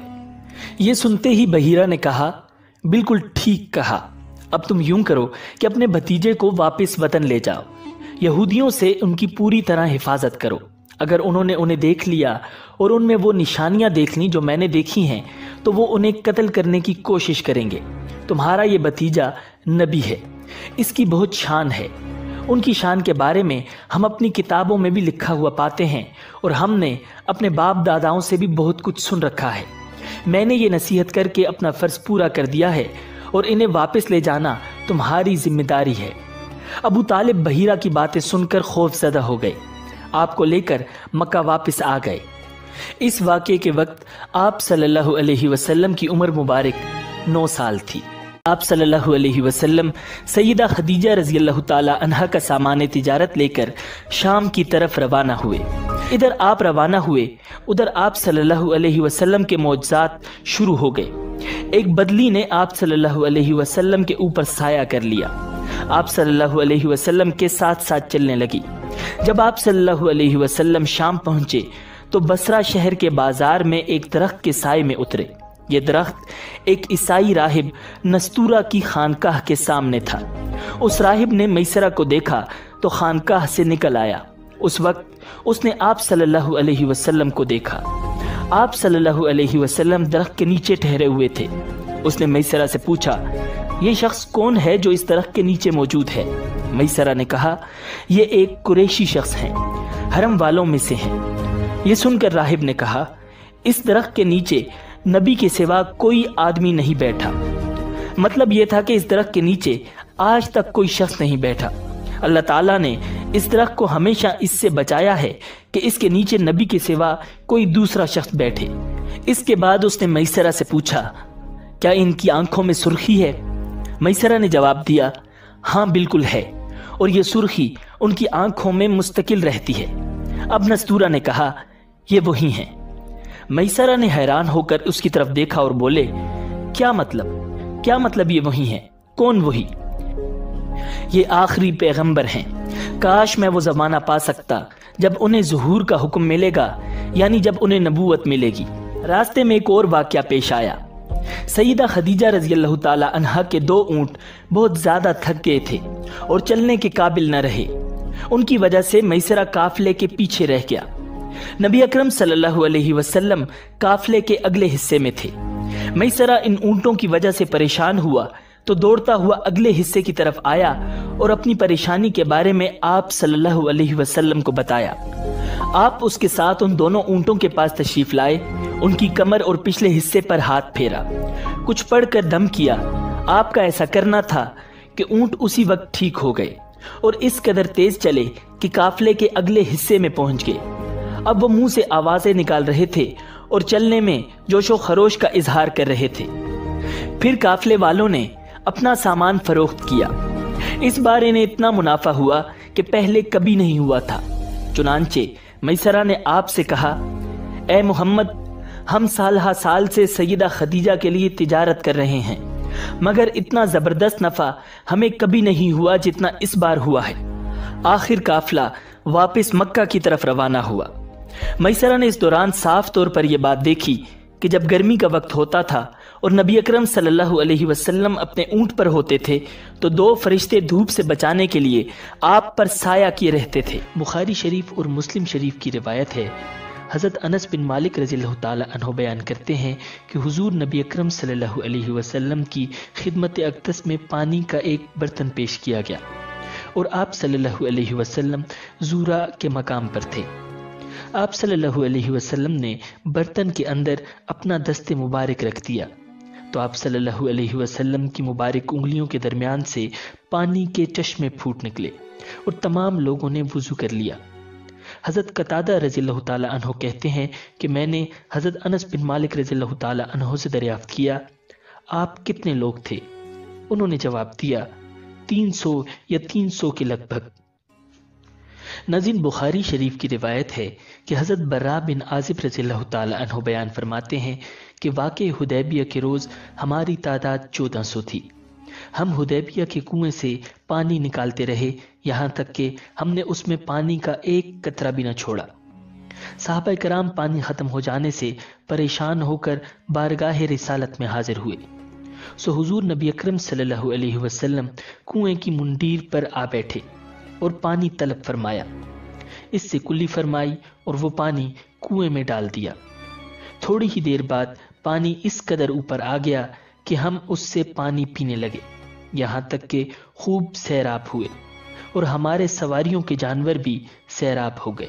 یہ سنتے ہی بحیرہ نے کہا، بالکل ٹھیک کہا، اب تم یوں کرو کہ اپنے بھتیجے کو واپس وطن لے جاؤ، یہودیوں سے ان کی پوری طرح حفاظت کرو۔ اگر انہوں نے انہیں دیکھ لیا اور ان میں وہ نشانیاں دیکھ لیں جو میں نے دیکھی ہیں تو وہ انہیں قتل کرنے کی کوشش کریں گے۔ تمہارا یہ بھتیجا نبی ہے، اس کی بہت شان ہے، ان کی شان کے بارے میں ہم اپنی کتابوں میں بھی لکھا ہوا پاتے ہیں، اور ہم نے اپنے باپ داداؤں سے بھی بہت کچھ سن رکھا ہے۔ میں نے یہ نصیحت کر کے اپنا فرض پورا کر دیا ہے، اور انہیں واپس لے جانا تمہاری ذمہ داری ہے۔ ابو طالب بحیرہ کی باتیں سن کر خوف زدہ ہو گئے، آپ کو لے کر مکہ واپس آ گئے۔ اس واقعے کے وقت آپ صلی اللہ علیہ وسلم کی عمر مبارک نو سال تھی۔ آپ صلی اللہ علیہ وسلم سیدہ خدیجہ رضی اللہ تعالی عنہا کا سامان تجارت لے کر شام کی طرف روانہ ہوئے۔ ادھر آپ روانہ ہوئے، ادھر آپ صلی اللہ علیہ وسلم کے معجزات شروع ہو گئے۔ ایک بدلی نے آپ صلی اللہ علیہ وسلم کے اوپر سایہ کر لیا، آپ صلی اللہ علیہ وسلم کے ساتھ ساتھ چلنے لگی۔ جب آپ صلی اللہ علیہ وسلم شام پہنچے تو بصرہ شہر کے بازار میں ایک درخت کے سائے میں اترے۔ یہ درخت ایک عیسائی راہب نستورہ کی خانقاہ کے سامنے تھا۔ اس راہب نے میسرہ کو دیکھا تو خانقاہ سے نکل آیا۔ اس وقت اس نے آپ صلی اللہ علیہ وسلم کو دیکھا۔ آپ صلی اللہ علیہ وسلم درخت کے نیچے ٹھہرے ہوئے تھے۔ اس نے میسرہ سے پوچھا، یہ شخص کون ہے جو اس درخت کے نیچے موجود ہے؟ میسرہ نے کہا یہ ایک قریشی شخص ہیں، حرم والوں میں سے ہیں۔ یہ سن کر راہب نے کہا اس درخت کے نیچے نبی کے سوا کوئی آدمی نہیں بیٹھا۔ مطلب یہ تھا کہ اس درخت کے نیچے آج تک کوئی شخص نہیں بیٹھا۔ اللہ تعالیٰ نے اس درخت کو ہمیشہ اس سے بچایا ہے کہ اس کے نیچے نبی کے سوا کوئی دوسرا شخص بیٹھے۔ اس کے بعد اس نے میسرہ سے پوچھا کیا ان کی آنکھوں میں سرخی ہے؟ میسرہ نے جواب دیا ہاں بالکل ہے، اور یہ سرخی ان کی آنکھوں میں مستقل رہتی ہے۔ اب نستورہ نے کہا یہ وہی ہیں۔ میسرہ نے حیران ہو کر اس کی طرف دیکھا اور بولے کیا مطلب کیا مطلب یہ وہی ہیں؟ کون وہی؟ یہ آخری پیغمبر ہیں۔ کاش میں وہ زمانہ پا سکتا جب انہیں ظہور کا حکم ملے گا، یعنی جب انہیں نبوت ملے گی۔ راستے میں ایک اور واقعہ پیش آیا۔ سیدہ خدیجہ رضی اللہ تعالی عنہا کے دو اونٹ بہت زیادہ تھک گئے تھے اور چلنے کے قابل نہ رہے۔ ان کی وجہ سے میسرہ قافلے کے پیچھے رہ گیا۔ نبی اکرم صلی اللہ علیہ وسلم قافلے کے اگلے حصے میں تھے۔ میسرہ ان اونٹوں کی وجہ سے پریشان ہوا تو دوڑتا ہوا اگلے حصے کی طرف آیا اور اپنی پریشانی کے بارے میں آپ صلی اللہ علیہ وسلم کو بتایا۔ آپ اس کے ساتھ ان دونوں اونٹوں کے پاس تشریف لائے، ان کی کمر اور پچھلے حصے پر ہاتھ پھیرا، کچھ پڑھ کر دم کیا۔ آپ کا ایسا کرنا تھا کہ اونٹ اسی وقت ٹھیک ہو گئے اور اس قدر تیز چلے کہ قافلے کے اگلے حصے میں پہنچ گئے۔ اب وہ منہ سے آوازیں نکال رہے تھے اور چلنے میں جوش و خروش کا اظہار کر رہے تھے۔ پھر قافلے والوں نے اپنا سامان فروخت کیا۔ اس بار انہیں اتنا منافع ہوا کہ پہلے کبھی نہیں ہوا تھا۔ چنانچہ میسرہ نے آپ سے کہا اے محمد، ہم سالہ سال سے سیدہ خدیجہ کے لیے تجارت کر رہے ہیں، مگر اتنا زبردست نفع ہمیں کبھی نہیں ہوا جتنا اس بار ہوا ہے۔ آخر قافلہ واپس مکہ کی طرف روانہ ہوا۔ میسرہ نے اس دوران صاف طور پر یہ بات دیکھی کہ جب گرمی کا وقت ہوتا تھا اور نبی اکرم صلی اللہ علیہ وسلم اپنے اونٹ پر ہوتے تھے تو دو فرشتے دھوپ سے بچانے کے لیے آپ پر سایہ کیے رہتے تھے۔ بخاری شریف اور مسلم شریف کی روایت ہے، حضرت انس بن مالک رضی اللہ تعالی عنہ بیان کرتے ہیں کہ حضور نبی اکرم صلی اللہ علیہ وسلم کی خدمت اقدس میں پانی کا ایک برتن پیش کیا گیا اور آپ صلی اللہ علیہ وسلم زورا کے مقام پر تھے۔ آپ صلی اللہ علیہ وسلم نے برتن کے اندر اپنا دست مبارک رکھ دیا تو آپ صلی اللہ علیہ وسلم کی مبارک انگلیوں کے درمیان سے پانی کے چشمے پھوٹ نکلے اور تمام لوگوں نے وضو کر لیا۔ حضرت قتادہ رضی اللہ تعالی عنہ کہتے ہیں کہ میں نے حضرت انس بن مالک رضی اللہ تعالی عنہ سے دریافت کیا آپ کتنے لوگ تھے؟ انہوں نے جواب دیا تین سو یا تین سو کے لگ بھگ۔ ناظرین، بخاری شریف کی روایت ہے کہ حضرت برا بن عازب رضی اللہ تعالی عنہ بیان فرماتے ہیں کہ واقع حدیبیہ کے روز ہماری تعداد چودہ سو تھی۔ ہم حدیبیہ کے کنویں سے پانی نکالتے رہے یہاں تک کہ ہم نے اس میں پانی کا ایک قطرہ بھی نہ چھوڑا۔ صحابہ کرام پانی ختم ہو جانے سے پریشان ہو کر بارگاہ رسالت میں حاضر ہوئے، سو حضور نبی اکرم صلی اللہ علیہ وسلم کنویں کی منڈیر پر آ بیٹھے اور پانی طلب فرمایا۔ اس سے کلی فرمائی اور وہ پانی کنویں میں ڈال دیا۔ تھوڑی ہی دیر بعد پانی اس قدر اوپر آ گیا کہ ہم اس سے پانی پینے لگے، یہاں تک کہ خوب سیراب ہوئے اور ہمارے سواریوں کے جانور بھی سیراب ہو گئے۔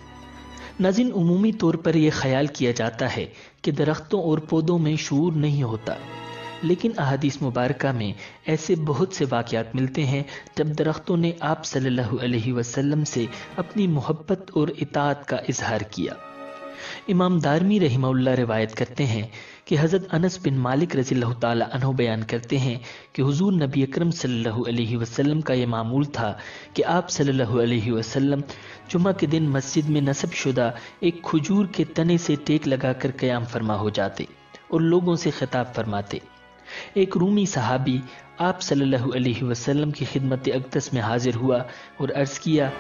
ناظرین، عمومی طور پر یہ خیال کیا جاتا ہے کہ درختوں اور پودوں میں شعور نہیں ہوتا، لیکن احادیث مبارکہ میں ایسے بہت سے واقعات ملتے ہیں جب درختوں نے آپ صلی اللہ علیہ وسلم سے اپنی محبت اور اطاعت کا اظہار کیا۔ امام دارمی رحمہ اللہ روایت کرتے ہیں کہ حضرت انس بن مالک رضی اللہ تعالی عنہ بیان کرتے ہیں کہ حضور نبی اکرم صلی اللہ علیہ وسلم کا یہ معمول تھا کہ آپ صلی اللہ علیہ وسلم جمعہ کے دن مسجد میں نصب شدہ ایک کھجور کے تنے سے ٹیک لگا کر قیام فرما ہو جاتے اور لوگوں سے خطاب فرماتے۔ ایک رومی صحابی آپ صلی اللہ علیہ وسلم کی خدمت اقدس میں حاضر ہوا اور عرض کیا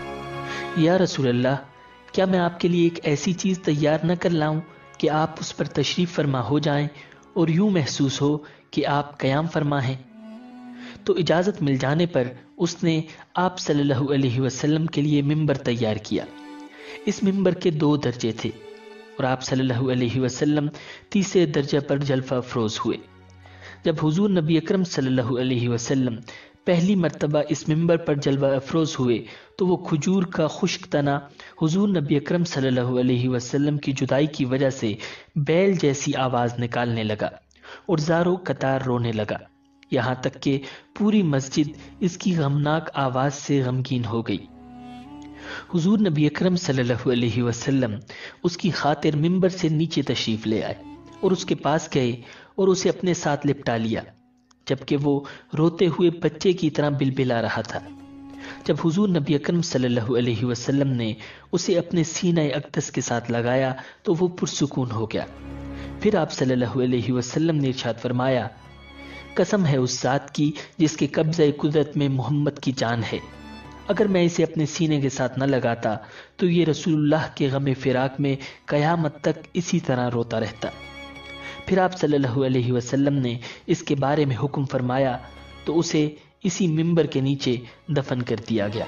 یا رسول اللہ، کیا میں آپ کے لیے ایک ایسی چیز تیار نہ کر لاؤں کہ آپ اس پر تشریف فرما ہو جائیں اور یوں محسوس ہو کہ آپ قیام فرما ہیں؟ تو اجازت مل جانے پر اس نے آپ صلی اللہ علیہ وسلم کے لیے ممبر تیار کیا۔ اس ممبر کے دو درجے تھے اور آپ صلی اللہ علیہ وسلم تیسرے درجے پر جلوہ افروز ہوئے۔ جب حضور نبی اکرم صلی اللہ علیہ وسلم پہلی مرتبہ اس منبر پر جلوہ افروز ہوئے تو وہ کھجور کا خشک تنا حضور نبی اکرم صلی اللہ علیہ وسلم کی جدائی کی وجہ سے بیل جیسی آواز نکالنے لگا اور زاروں قطار رونے لگا، یہاں تک کہ پوری مسجد اس کی غمناک آواز سے غمگین ہو گئی۔ حضور نبی اکرم صلی اللہ علیہ وسلم اس کی خاطر منبر سے نیچے تشریف لے آئے اور اس کے پاس گئے اور اسے اپنے ساتھ لپٹا لیا، جبکہ وہ روتے ہوئے بچے کی طرح بلبلا رہا تھا۔ جب حضور نبی اکرم صلی اللہ علیہ وسلم نے اسے اپنے سینہ اقدس کے ساتھ لگایا تو وہ پرسکون ہو گیا۔ پھر آپ صلی اللہ علیہ وسلم نے ارشاد فرمایا، قسم ہے اس ذات کی جس کے قبضہ قدرت میں محمد کی جان ہے، اگر میں اسے اپنے سینے کے ساتھ نہ لگاتا تو یہ رسول اللہ کے غم فراق میں قیامت تک اسی طرح روتا رہتا۔ پھر آپ صلی اللہ علیہ وسلم نے اس کے بارے میں حکم فرمایا تو اسے اسی منبر کے نیچے دفن کر دیا گیا۔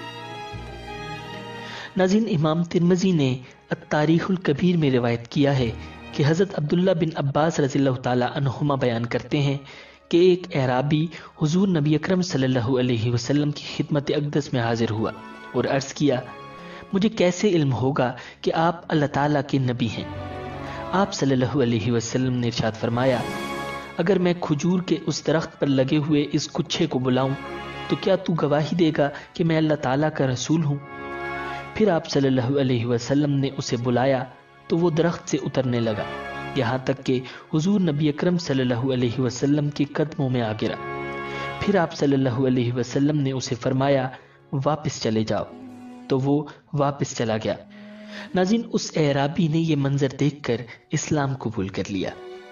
ناظرین، امام ترمذی نے التاریخ الکبیر میں روایت کیا ہے کہ حضرت عبداللہ بن عباس رضی اللہ تعالی عنہما بیان کرتے ہیں کہ ایک اعرابی حضور نبی اکرم صلی اللہ علیہ وسلم کی خدمت اقدس میں حاضر ہوا اور عرض کیا، مجھے کیسے علم ہوگا کہ آپ اللہ تعالیٰ کے نبی ہیں؟ آپ صلی اللہ علیہ وسلم نے ارشاد فرمایا، اگر میں کھجور کے اس درخت پر لگے ہوئے اس گچھے کو بلاؤں تو کیا تو گواہی دے گا کہ میں اللہ تعالیٰ کا رسول ہوں؟ پھر آپ صلی اللہ علیہ وسلم نے اسے بلایا تو وہ درخت سے اترنے لگا، یہاں تک کہ حضور نبی اکرم صلی اللہ علیہ وسلم کے قدموں میں آ گرا۔ پھر آپ صلی اللہ علیہ وسلم نے اسے فرمایا، واپس چلے جاؤ، تو وہ واپس چلا گیا۔ ناظرین، اس اعرابی نے یہ منظر دیکھ کر اسلام قبول کر لیا۔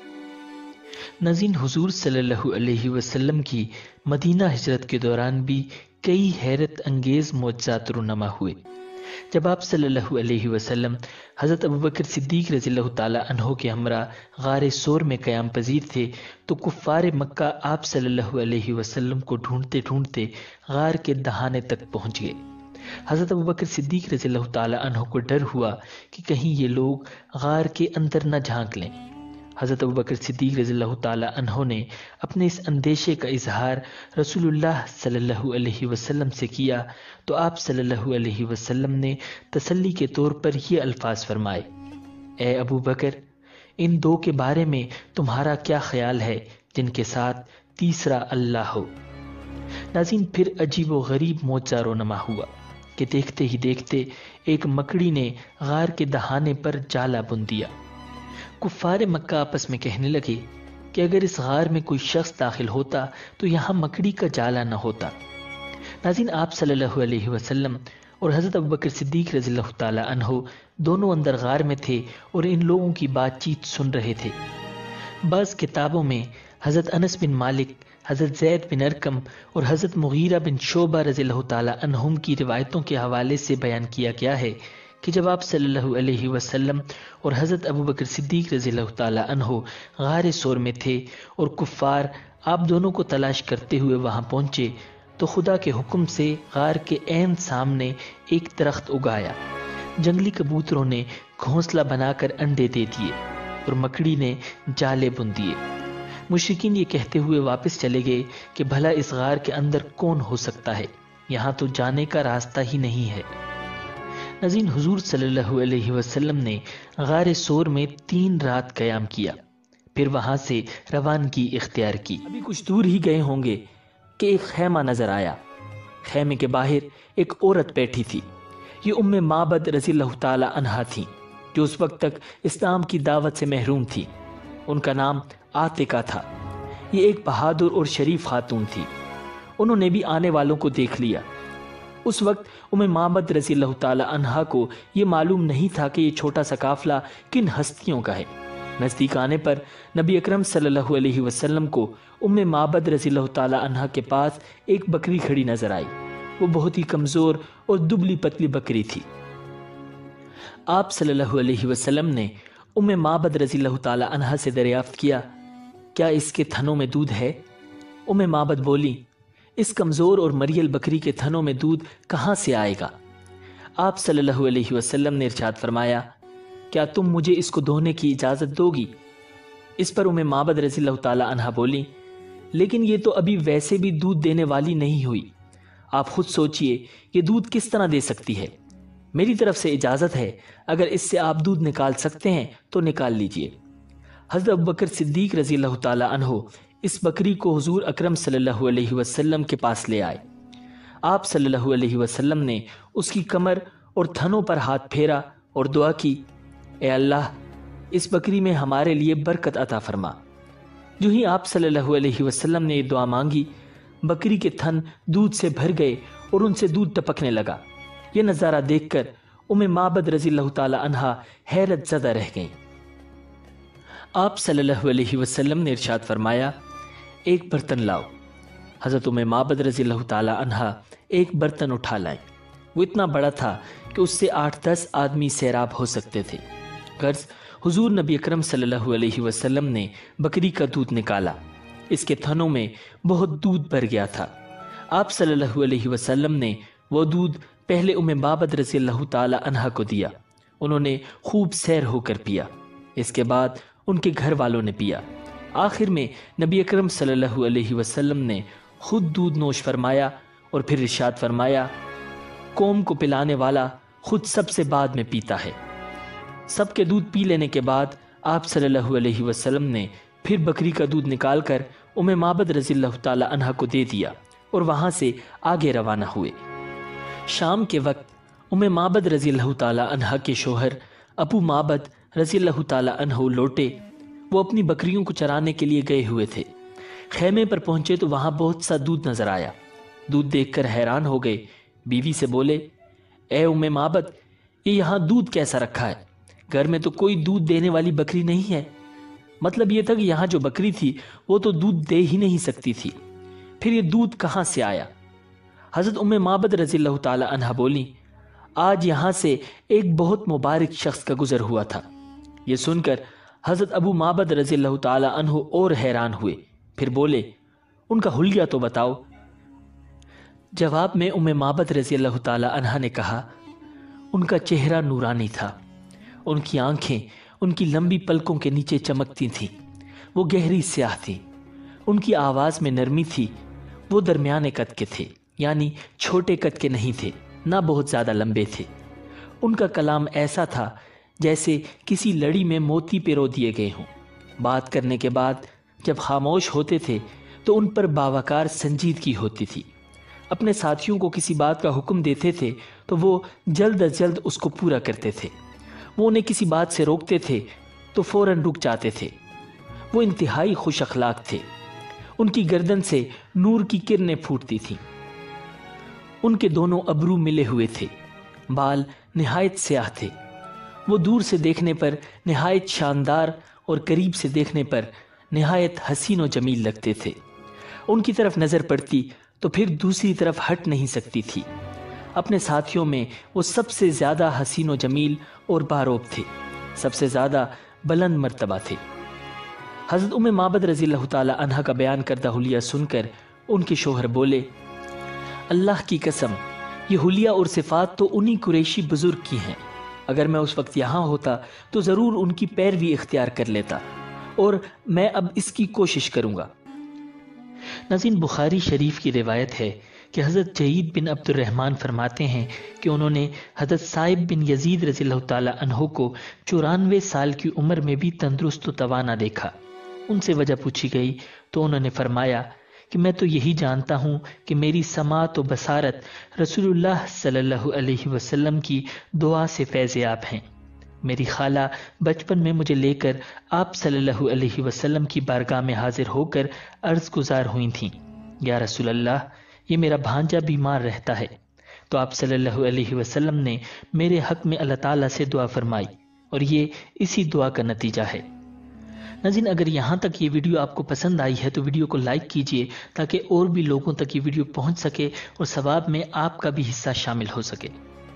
ناظرین، حضور صلی اللہ علیہ وسلم کی مدینہ ہجرت کے دوران بھی کئی حیرت انگیز معجزات رونما ہوئے۔ جب آپ صلی اللہ علیہ وسلم حضرت ابوبکر صدیق رضی اللہ تعالی عنہ کے ہمراہ غار سور میں قیام پذیر تھے تو کفار مکہ آپ صلی اللہ علیہ وسلم کو ڈھونڈتے ڈھونڈتے غار کے دہانے تک پہنچ گئے۔ حضرت ابوبکر صدیق رضی اللہ تعالی عنہ کو ڈر ہوا کہ کہیں یہ لوگ غار کے اندر نہ جھانک لیں۔ حضرت ابوبکر صدیق رضی اللہ تعالی عنہ نے اپنے اس اندیشے کا اظہار رسول اللہ صلی اللہ علیہ وسلم سے کیا تو آپ صلی اللہ علیہ وسلم نے تسلی کے طور پر یہ الفاظ فرمائے، اے ابو بکر، ان دو کے بارے میں تمہارا کیا خیال ہے جن کے ساتھ تیسرا اللہ ہو؟ ناظرین، پھر عجیب و غریب معجزہ رونما ہوا کہ دیکھتے ہی دیکھتے ایک مکڑی نے غار کے دہانے پر جالا بن دیا۔ کفار مکہ آپس میں کہنے لگے کہ اگر اس غار میں کوئی شخص داخل ہوتا تو یہاں مکڑی کا جالا نہ ہوتا۔ ناظرین، آپ صلی اللہ علیہ وسلم اور حضرت ابوبکر صدیق رضی اللہ تعالی عنہ دونوں اندر غار میں تھے اور ان لوگوں کی بات چیت سن رہے تھے۔ بعض کتابوں میں حضرت انس بن مالک، حضرت زید بن ارقم اور حضرت مغیرہ بن شعبہ رضی اللہ تعالی عنہم کی روایتوں کے حوالے سے بیان کیا گیا ہے کہ جب آپ صلی اللہ علیہ وسلم اور حضرت ابوبکر صدیق رضی اللہ تعالی عنہ غار سور میں تھے اور کفار آپ دونوں کو تلاش کرتے ہوئے وہاں پہنچے تو خدا کے حکم سے غار کے عین سامنے ایک درخت اگایا۔ جنگلی کبوتروں نے گھونسلہ بنا کر انڈے دے دیے اور مکڑی نے جالے بن دیے۔ مشرکین یہ کہتے ہوئے واپس چلے گئے کہ بھلا اس غار کے اندر کون ہو سکتا ہے، یہاں تو جانے کا راستہ ہی نہیں ہے۔ ناظرین، حضور صلی اللہ علیہ وسلم نے غار سور میں تین رات قیام کیا، پھر وہاں سے روانگی اختیار کی۔ ابھی کچھ دور ہی گئے ہوں گے کہ ایک خیمہ نظر آیا۔ خیمے کے باہر ایک عورت بیٹھی تھی۔ یہ ام معبد رضی اللہ تعالی عنہا تھی جو اس وقت تک اسلام کی دعوت سے محروم تھی۔ ان کا نام عاتقہ تھا۔ یہ ایک بہادر اور شریف خاتون تھی۔ انہوں نے بھی آنے والوں کو دیکھ لیا۔ اس وقت ام معبد رضی اللہ تعالی عنہا کو یہ معلوم نہیں تھا کہ یہ چھوٹا سا قافلہ کن ہستیوں کا ہے۔ نزدیک آنے پر نبی اکرم صلی اللہ علیہ وسلم کو ام معبد رضی اللہ تعالی عنہا کے پاس ایک بکری کھڑی نظر آئی۔ وہ بہت ہی کمزور اور دبلی پتلی بکری تھی۔ آپ صلی اللہ علیہ وسلم نے ام معبد رضی اللہ تعالی عنہا سے دریافت کیا، کیا اس کے تھنوں میں دودھ ہے؟ ام معبد بولی، اس کمزور اور مریل بکری کے تھنوں میں دودھ کہاں سے آئے گا؟ آپ صلی اللہ علیہ وسلم نے ارشاد فرمایا، کیا تم مجھے اس کو دھونے کی اجازت دو گی؟ اس پر ام معبد رضی اللہ تعالی عنہ بولی لیکن یہ تو ابھی ویسے بھی دودھ دینے والی نہیں ہوئی، آپ خود سوچئے یہ دودھ کس طرح دے سکتی ہے؟ میری طرف سے اجازت ہے، اگر اس سے آپ دودھ نکال سکتے ہیں تو نکال لیجئے۔ حضرت ابوبکر صدیق رضی اللہ تعالی عنہ اس بکری کو حضور اکرم صلی اللہ علیہ وسلم کے پاس لے آئے۔ آپ صلی اللہ علیہ وسلم نے اس کی کمر اور تھنوں پر ہاتھ پھیرا اور دعا کی، اے اللہ اس بکری میں ہمارے لیے برکت عطا فرما۔ جو ہی آپ صلی اللہ علیہ وسلم نے یہ دعا مانگی، بکری کے تھن دودھ سے بھر گئے اور ان سے دودھ ٹپکنے لگا۔ یہ نظارہ دیکھ کر ام معبد رضی اللہ تعالی عنہا حیرت زدہ رہ گئیں۔ آپ صلی اللہ علیہ وسلم نے ارشاد فرمایا، ایک برتن لاؤ۔ حضرت ام معبد رضی اللہ تعالی عنہا ایک برتن اٹھا لائیں۔ وہ اتنا بڑا تھا کہ اس سے آٹھ دس آدمی سیراب ہو سکتے تھے۔ غرض حضور نبی اکرم صلی اللہ علیہ وسلم نے بکری کا دودھ نکالا، اس کے تھنوں میں بہت دودھ بھر گیا تھا۔ آپ صلی اللہ علیہ وسلم نے وہ دودھ پہلے ام معبد رضی اللہ تعالی عنہا کو دیا، انہوں نے خوب سیر ہو کر پیا، اس کے بعد ان کے گھر والوں نے پیا۔ آخر میں نبی اکرم صلی اللہ علیہ وسلم نے خود دودھ نوش فرمایا اور پھر ارشاد فرمایا، قوم کو پلانے والا خود سب سے بعد میں پیتا ہے۔ سب کے دودھ پی لینے کے بعد آپ صلی اللہ علیہ وسلم نے پھر بکری کا دودھ نکال کر ام معبد رضی اللہ تعالی عنہا کو دے دیا اور وہاں سے آگے روانہ ہوئے۔ شام کے وقت ام معبد رضی اللہ تعالی عنہا کے شوہر ابو معبد رضی اللہ تعالی عنہ لوٹے۔ وہ اپنی بکریوں کو چرانے کے لیے گئے ہوئے تھے۔ خیمے پر پہنچے تو وہاں بہت سا دودھ نظر آیا۔ دودھ دیکھ کر حیران ہو گئے، بیوی سے بولے، اے ام معبد یہ یہاں دودھ کیسا رکھا ہے؟ گھر میں تو کوئی دودھ دینے والی بکری نہیں ہے۔ مطلب یہ تھا کہ یہاں جو بکری تھی وہ تو دودھ دے ہی نہیں سکتی تھی، پھر یہ دودھ کہاں سے آیا؟ حضرت ام معبد رضی اللہ تعالی عنہ بولی، آج یہاں سے ایک بہت مبارک شخص کا گزر ہوا تھا۔ یہ سن کر حضرت ابو معبد رضی اللہ تعالی عنہ اور حیران ہوئے، پھر بولے، ان کا حلیہ تو بتاؤ۔ جواب میں ام معبد رضی اللہ تعالی عنہ نے کہا، ان کا چہرہ نورانی تھا، ان کی آنکھیں ان کی لمبی پلکوں کے نیچے چمکتی تھیں، وہ گہری سیاہ تھیں، ان کی آواز میں نرمی تھی، وہ درمیانے قد کے تھے، یعنی چھوٹے قد کے نہیں تھے، نہ بہت زیادہ لمبے تھے۔ ان کا کلام ایسا تھا جیسے کسی لڑی میں موتی پیرو دیے گئے ہوں۔ بات کرنے کے بعد جب خاموش ہوتے تھے تو ان پر باوقار سنجیدگی ہوتی تھی۔ اپنے ساتھیوں کو کسی بات کا حکم دیتے تھے تو وہ جلد از جلد اس کو پورا کرتے تھے۔ وہ انہیں کسی بات سے روکتے تھے تو فوراً رک جاتے تھے۔ وہ انتہائی خوش اخلاق تھے۔ ان کی گردن سے نور کی کرنیں پھوٹتی تھیں۔ ان کے دونوں ابرو ملے ہوئے تھے، بال نہایت سیاہ تھے۔ وہ دور سے دیکھنے پر نہایت شاندار اور قریب سے دیکھنے پر نہایت حسین و جمیل لگتے تھے۔ ان کی طرف نظر پڑتی تو پھر دوسری طرف ہٹ نہیں سکتی تھی۔ اپنے ساتھیوں میں وہ سب سے زیادہ حسین و جمیل اور باروب تھے، سب سے زیادہ بلند مرتبہ تھے۔ حضرت ام معبد رضی اللہ تعالی عنہ کا بیان کردہ حلیہ سن کر ان کے شوہر بولے، اللہ کی قسم یہ حلیہ اور صفات تو انہی قریشی بزرگ کی ہیں، اگر میں اس وقت یہاں ہوتا تو ضرور ان کی پیروی اختیار کر لیتا، اور میں اب اس کی کوشش کروں گا۔ ناظرین، بخاری شریف کی روایت ہے کہ حضرت جعید بن عبد الرحمن فرماتے ہیں کہ انہوں نے حضرت صائب بن یزید رضی اللہ تعالی عنہ کو چورانوے سال کی عمر میں بھی تندرست و توانا دیکھا۔ ان سے وجہ پوچھی گئی تو انہوں نے فرمایا کہ میں تو یہی جانتا ہوں کہ میری سماعت و بصارت رسول اللہ صلی اللہ علیہ وسلم کی دعا سے فیض یاب ہیں۔ میری خالہ بچپن میں مجھے لے کر آپ صلی اللہ علیہ وسلم کی بارگاہ میں حاضر ہو کر عرض گزار ہوئی تھیں، یا رسول اللہ یہ میرا بھانجا بیمار رہتا ہے، تو آپ صلی اللہ علیہ وسلم نے میرے حق میں اللہ تعالیٰ سے دعا فرمائی، اور یہ اسی دعا کا نتیجہ ہے۔ ناظرین، اگر یہاں تک یہ ویڈیو آپ کو پسند آئی ہے تو ویڈیو کو لائک کیجئے تاکہ اور بھی لوگوں تک یہ ویڈیو پہنچ سکے اور ثواب میں آپ کا بھی حصہ شامل ہو سکے۔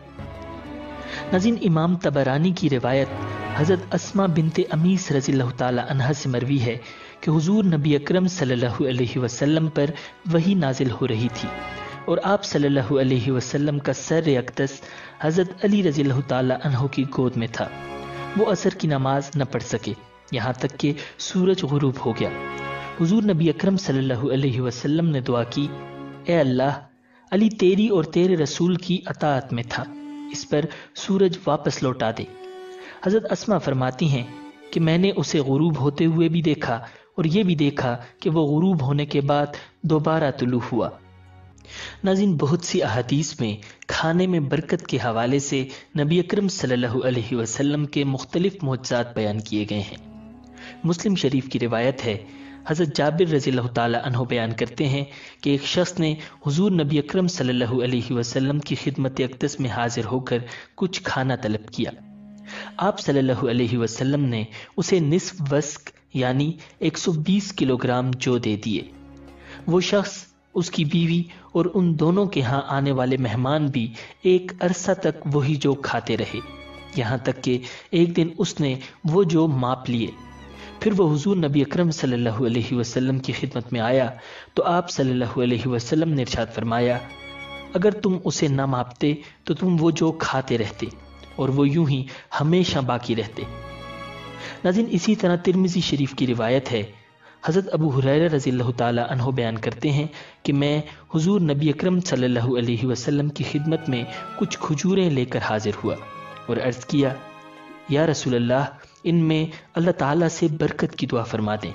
ناظرین، امام طبرانی کی روایت حضرت اسما بنت امیس رضی اللہ تعالی عنہ سے مروی ہے کہ حضور نبی اکرم صلی اللہ علیہ وسلم پر وحی نازل ہو رہی تھی، اور آپ صلی اللہ علیہ وسلم کا سر اقدس حضرت علی رضی اللہ تعالی عنہ کی گود میں تھا۔ وہ عصر کی نماز نہ پڑھ سکے، یہاں تک کہ سورج غروب ہو گیا۔ حضور نبی اکرم صلی اللہ علیہ وسلم نے دعا کی، اے اللہ، علی تیری اور تیرے رسول کی اطاعت میں تھا، اس پر سورج واپس لوٹا دے۔ حضرت اسما فرماتی ہیں کہ میں نے اسے غروب ہوتے ہوئے بھی دیکھا اور یہ بھی دیکھا کہ وہ غروب ہونے کے بعد دوبارہ طلوع ہوا۔ ناظرین، بہت سی احادیث میں کھانے میں برکت کے حوالے سے نبی اکرم صلی اللہ علیہ وسلم کے مختلف معجزات بیان کیے گئے ہیں۔ مسلم شریف کی روایت ہے، حضرت جابر رضی اللہ تعالی عنہ بیان کرتے ہیں کہ ایک شخص نے حضور نبی اکرم صلی اللہ علیہ وسلم کی خدمت اقدس میں حاضر ہو کر کچھ کھانا طلب کیا۔ آپ صلی اللہ علیہ وسلم نے اسے نصف وسق یعنی ایک سو بیس کلو گرام جو دے دیے۔ وہ شخص، اس کی بیوی اور ان دونوں کے ہاں آنے والے مہمان بھی ایک عرصہ تک وہی جو کھاتے رہے، یہاں تک کہ ایک دن اس نے وہ جو ماپ لیے۔ پھر وہ حضور نبی اکرم صلی اللہ علیہ وسلم کی خدمت میں آیا تو آپ صلی اللہ علیہ وسلم نے ارشاد فرمایا، اگر تم اسے نہ ماپتے تو تم وہ جو کھاتے رہتے اور وہ یوں ہی ہمیشہ باقی رہتے۔ ناظرین، اسی طرح ترمذی شریف کی روایت ہے، حضرت ابو ہریرہ رضی اللہ تعالی عنہ بیان کرتے ہیں کہ میں حضور نبی اکرم صلی اللہ علیہ وسلم کی خدمت میں کچھ کھجوریں لے کر حاضر ہوا اور عرض کیا، یا رسول اللہ، ان میں اللہ تعالیٰ سے برکت کی دعا فرما دیں۔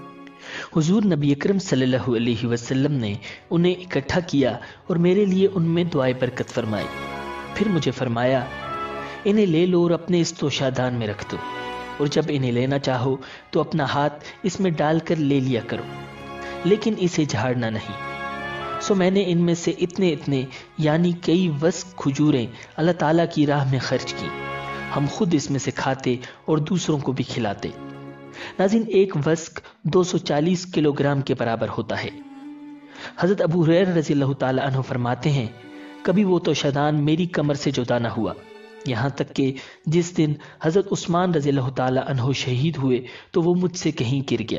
حضور نبی اکرم صلی اللہ علیہ وسلم نے انہیں اکٹھا کیا اور میرے لیے ان میں دعائے برکت فرمائی۔ پھر مجھے فرمایا، انہیں لے لو اور اپنے اس توشادان میں رکھ دو، اور جب انہیں لینا چاہو تو اپنا ہاتھ اس میں ڈال کر لے لیا کرو، لیکن اسے جھاڑنا نہیں۔ سو میں نے ان میں سے اتنے اتنے یعنی کئی وسق کھجوریں اللہ تعالیٰ کی راہ میں خرچ کی، ہم خود اس میں سے کھاتے اور دوسروں کو بھی کھلاتے۔ ناظرین، ایک وسق دو سو چالیس کلو گرام کے برابر ہوتا ہے۔ حضرت ابو ہریرہ رضی اللہ تعالی عنہ فرماتے ہیں، کبھی وہ توشادان میری کمر سے جدا نہ ہوا، یہاں تک کہ جس دن حضرت عثمان رضی اللہ تعالی عنہ شہید ہوئے تو وہ مجھ سے کہیں گر گیا۔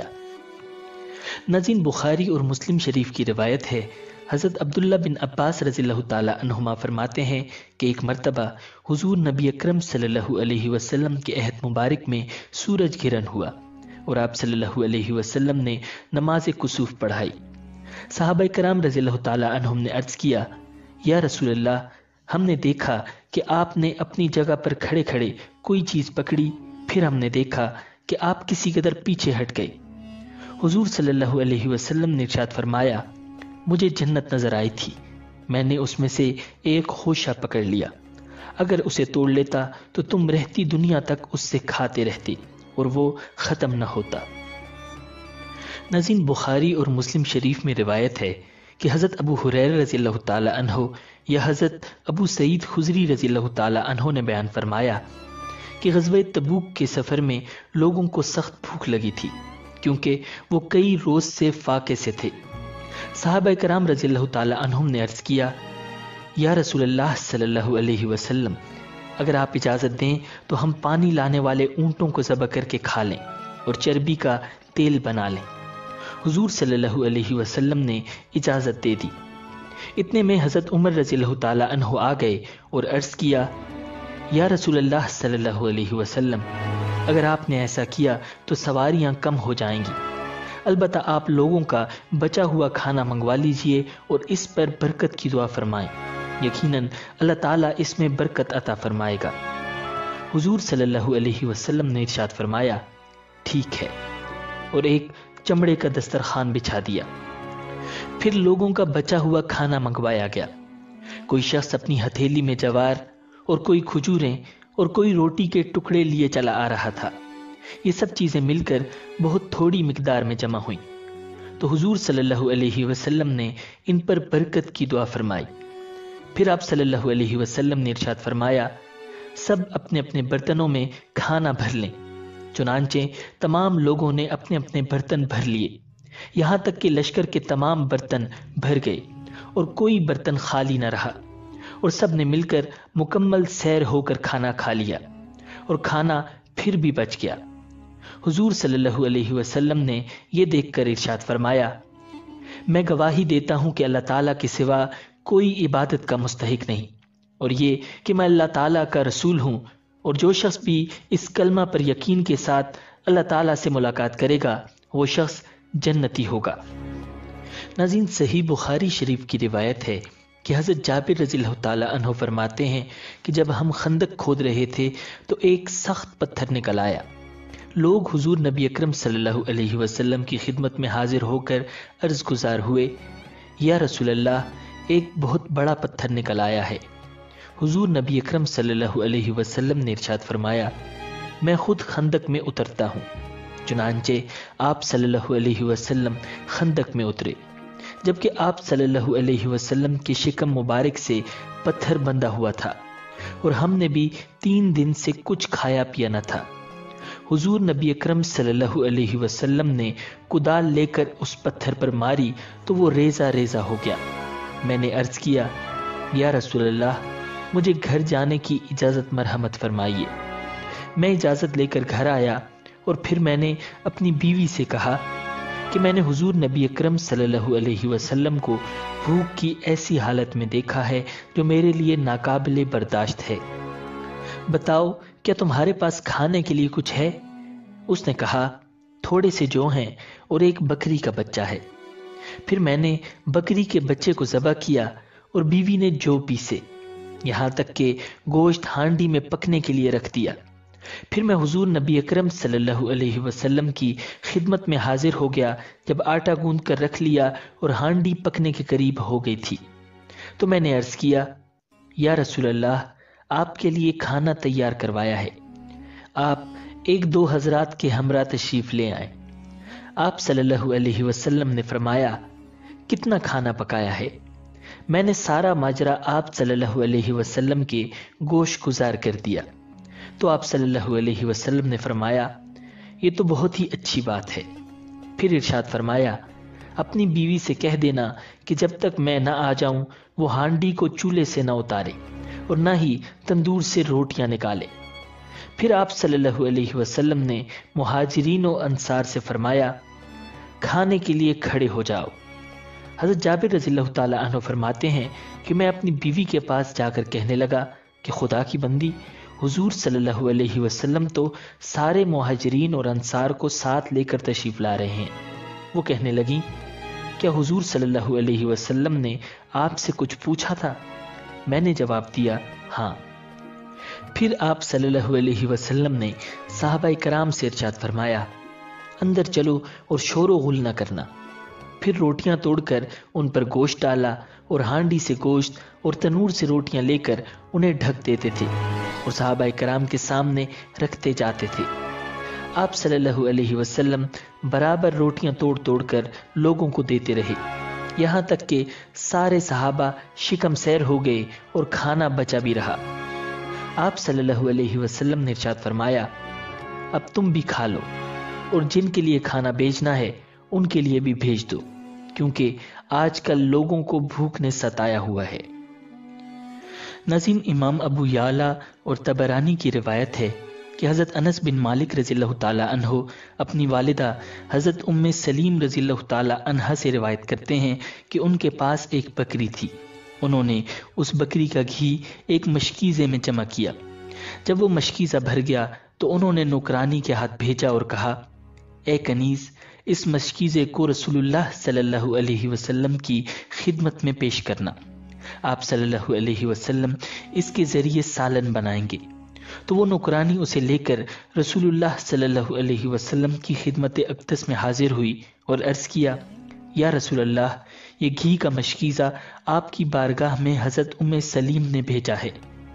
ناظرین، بخاری اور مسلم شریف کی روایت ہے، حضرت عبداللہ بن عباس رضی اللہ تعالی عنہما فرماتے ہیں کہ ایک مرتبہ حضور نبی اکرم صلی اللہ علیہ وسلم کے عہد مبارک میں سورج گرہن ہوا اور آپ صلی اللہ علیہ وسلم نے نماز کسوف پڑھائی۔ صحابہ کرام رضی اللہ تعالی عنہم نے عرض کیا، یا رسول اللہ، ہم نے دیکھا کہ آپ نے اپنی جگہ پر کھڑے کھڑے کوئی چیز پکڑی، پھر ہم نے دیکھا کہ آپ کسی قدر پیچھے ہٹ گئے۔ حضور صلی اللہ علیہ وسلم نے ارشاد فرمایا، مجھے جنت نظر آئی تھی، میں نے اس میں سے ایک خوشہ پکڑ لیا، اگر اسے توڑ لیتا تو تم رہتی دنیا تک اس سے کھاتے رہتے اور وہ ختم نہ ہوتا۔ ناظرین، بخاری اور مسلم شریف میں روایت ہے کہ حضرت ابو ہریرہ رضی اللہ تعالی عنہ یا حضرت ابو سعید خضری رضی اللہ تعالی عنہ نے بیان فرمایا کہ غزوہ تبوک کے سفر میں لوگوں کو سخت بھوک لگی تھی، کیونکہ وہ کئی روز سے فاقے سے تھے۔ صحابہ کرام رضی اللہ تعالی عنہم نے عرض کیا، یا رسول اللہ صلی اللہ علیہ وسلم، اگر آپ اجازت دیں تو ہم پانی لانے والے اونٹوں کو ذبح کر کے کھا لیں اور چربی کا تیل بنا لیں۔ حضور صلی اللہ علیہ وسلم نے اجازت دے دی۔ اتنے میں حضرت عمر رضی اللہ تعالی عنہ آ گئے اور عرض کیا، یا رسول اللہ صلی اللہ علیہ وسلم، اگر آپ نے ایسا کیا تو سواریاں کم ہو جائیں گی، البتہ آپ لوگوں کا بچا ہوا کھانا منگوا لیجئے اور اس پر برکت کی دعا فرمائیں، یقیناً اللہ تعالیٰ اس میں برکت عطا فرمائے گا۔ حضور صلی اللہ علیہ وسلم نے ارشاد فرمایا، ٹھیک ہے، اور ایک چمڑے کا دسترخوان بچھا دیا۔ پھر لوگوں کا بچا ہوا کھانا منگوایا گیا۔ کوئی شخص اپنی ہتھیلی میں جوار اور کوئی کھجوریں اور کوئی روٹی کے ٹکڑے لیے چلا آ رہا تھا۔ یہ سب چیزیں مل کر بہت تھوڑی مقدار میں جمع ہوئیں تو حضور صلی اللہ علیہ وسلم نے ان پر برکت کی دعا فرمائی۔ پھر آپ صلی اللہ علیہ وسلم نے ارشاد فرمایا، سب اپنے اپنے برتنوں میں کھانا بھر لیں۔ چنانچہ تمام لوگوں نے اپنے اپنے برتن بھر لیے، یہاں تک کہ لشکر کے تمام برتن بھر گئے اور کوئی برتن خالی نہ رہا، اور سب نے مل کر مکمل سیر ہو کر کھانا کھا لیا، اور کھانا پھر بھی بچ گیا۔ حضور صلی اللہ علیہ وسلم نے یہ دیکھ کر ارشاد فرمایا، میں گواہی دیتا ہوں کہ اللہ تعالیٰ کے سوا کوئی عبادت کا مستحق نہیں، اور یہ کہ میں اللہ تعالیٰ کا رسول ہوں، اور جو شخص بھی اس کلمہ پر یقین کے ساتھ اللہ تعالیٰ سے ملاقات کرے گا وہ شخص جنتی ہوگا۔ ناظرین، صحیح بخاری شریف کی روایت ہے کہ حضرت جابر رضی اللہ تعالیٰ عنہ فرماتے ہیں کہ جب ہم خندق کھود رہے تھے تو ایک سخت پتھر نکل آیا۔ لوگ حضور نبی اکرم صلی اللہ علیہ وسلم کی خدمت میں حاضر ہو کر عرض گزار ہوئے، یا رسول اللہ، ایک بہت بڑا پتھر نکل آیا ہے۔ حضور نبی اکرم صلی اللہ علیہ وسلم نے ارشاد فرمایا، میں خود خندق میں اترتا ہوں۔ چنانچہ آپ صلی اللہ علیہ وسلم خندق میں اترے، جبکہ آپ صلی اللہ علیہ وسلم کے شکم مبارک سے پتھر بندھا ہوا تھا اور ہم نے بھی تین دن سے کچھ کھایا پیا نہ تھا۔ حضور نبی اکرم صلی اللہ علیہ وسلم نے کدال لے کر اس پتھر پر ماری تو وہ ریزہ ریزہ ہو گیا۔ میں نے عرض کیا، یا رسول اللہ، مجھے گھر جانے کی اجازت مرحمت فرمائیے۔ میں اجازت لے کر گھر آیا اور پھر میں نے اپنی بیوی سے کہا کہ میں نے حضور نبی اکرم صلی اللہ علیہ وسلم کو بھوک کی ایسی حالت میں دیکھا ہے جو میرے لیے ناقابل برداشت ہے۔ بتاؤ، کیا تمہارے پاس کھانے کے لیے کچھ ہے؟ اس نے کہا، تھوڑے سے جو ہیں اور ایک بکری کا بچہ ہے۔ پھر میں نے بکری کے بچے کو ذبح کیا اور بیوی نے جو پیسے، یہاں تک کہ گوشت ہانڈی میں پکنے کے لیے رکھ دیا۔ پھر میں حضور نبی اکرم صلی اللہ علیہ وسلم کی خدمت میں حاضر ہو گیا جب آٹا گوندھ کر رکھ لیا اور ہانڈی پکنے کے قریب ہو گئی تھی تو میں نے عرض کیا، یا رسول اللہ، آپ کے لیے کھانا تیار کروایا ہے، آپ ایک دو حضرات کے ہمراہ تشریف لے آئیں۔ آپ صلی اللہ علیہ وسلم نے فرمایا، کتنا کھانا پکایا ہے؟ میں نے سارا ماجرا آپ صلی اللہ علیہ وسلم کے گوش گزار کر دیا تو آپ صلی اللہ علیہ وسلم نے فرمایا، یہ تو بہت ہی اچھی بات ہے۔ پھر ارشاد فرمایا، اپنی بیوی سے کہہ دینا کہ جب تک میں نہ آ جاؤں وہ ہانڈی کو چولہے سے نہ اتارے اور نہ ہی تندور سے روٹیاں نکالے۔ پھر آپ صلی اللہ علیہ وسلم نے مہاجرین و انصار سے فرمایا، کھانے کے لیے کھڑے ہو جاؤ۔ حضرت جابر رضی اللہ تعالیٰ عنہ فرماتے ہیں کہ میں اپنی بیوی کے پاس جا کر کہنے لگا کہ خدا کی بندی، حضور صلی اللہ علیہ وسلم تو سارے مہاجرین اور انصار کو ساتھ لے کر تشریف لا رہے ہیں۔ وہ کہنے لگیں، کیا حضور صلی اللہ علیہ وسلم نے آپ سے کچھ پوچھا تھا؟ میں نے جواب دیا، ہاں۔ پھر آپ صلی اللہ علیہ وسلم نے صحابہ کرام سے ارشاد فرمایا، اندر چلو اور شور و غل نہ کرنا۔ پھر روٹیاں توڑ کر ان پر گوشت ڈالا اور ہانڈی سے گوشت اور تنور سے روٹیاں لے کر انہیں ڈھک دیتے تھے اور صحابہ کرام کے سامنے رکھتے جاتے تھے۔ آپ صلی اللہ علیہ وسلم برابر روٹیاں توڑ توڑ کر لوگوں کو دیتے رہے، یہاں تک کہ سارے صحابہ شکم سیر ہو گئے اور کھانا بچا بھی رہا۔ آپ صلی اللہ علیہ وسلم نے ارشاد فرمایا، اب تم بھی کھا لو اور جن کے لیے کھانا بھیجنا ہے ان کے لیے بھی بھیج دو، کیونکہ آج کل لوگوں کو بھوک نے ستایا ہوا ہے۔ ناظرین، امام ابو یعلا اور طبرانی کی روایت ہے کہ حضرت انس بن مالک رضی اللہ تعالیٰ عنہ اپنی والدہ حضرت ام سلیم رضی اللہ تعالیٰ عنہ سے روایت کرتے ہیں کہ ان کے پاس ایک بکری تھی۔ انہوں نے اس بکری کا گھی ایک مشکیزے میں جمع کیا۔ جب وہ مشکیزہ بھر گیا تو انہوں نے نوکرانی کے ہاتھ بھیجا اور کہا، اے کنیز، اس مشکیزے کو رسول اللہ صلی اللہ علیہ وسلم کی خدمت میں پیش کرنا، آپ صلی اللہ علیہ وسلم اس کے ذریعے سالن بنائیں گے۔ تو وہ نوکرانی اسے لے کر رسول اللہ صلی اللہ علیہ وسلم کی خدمت اقدس میں حاضر ہوئی اور عرض کیا، یا رسول اللہ، یہ گھی کا مشکیزہ آپ کی بارگاہ میں حضرت ام سلیم نے بھیجا ہے۔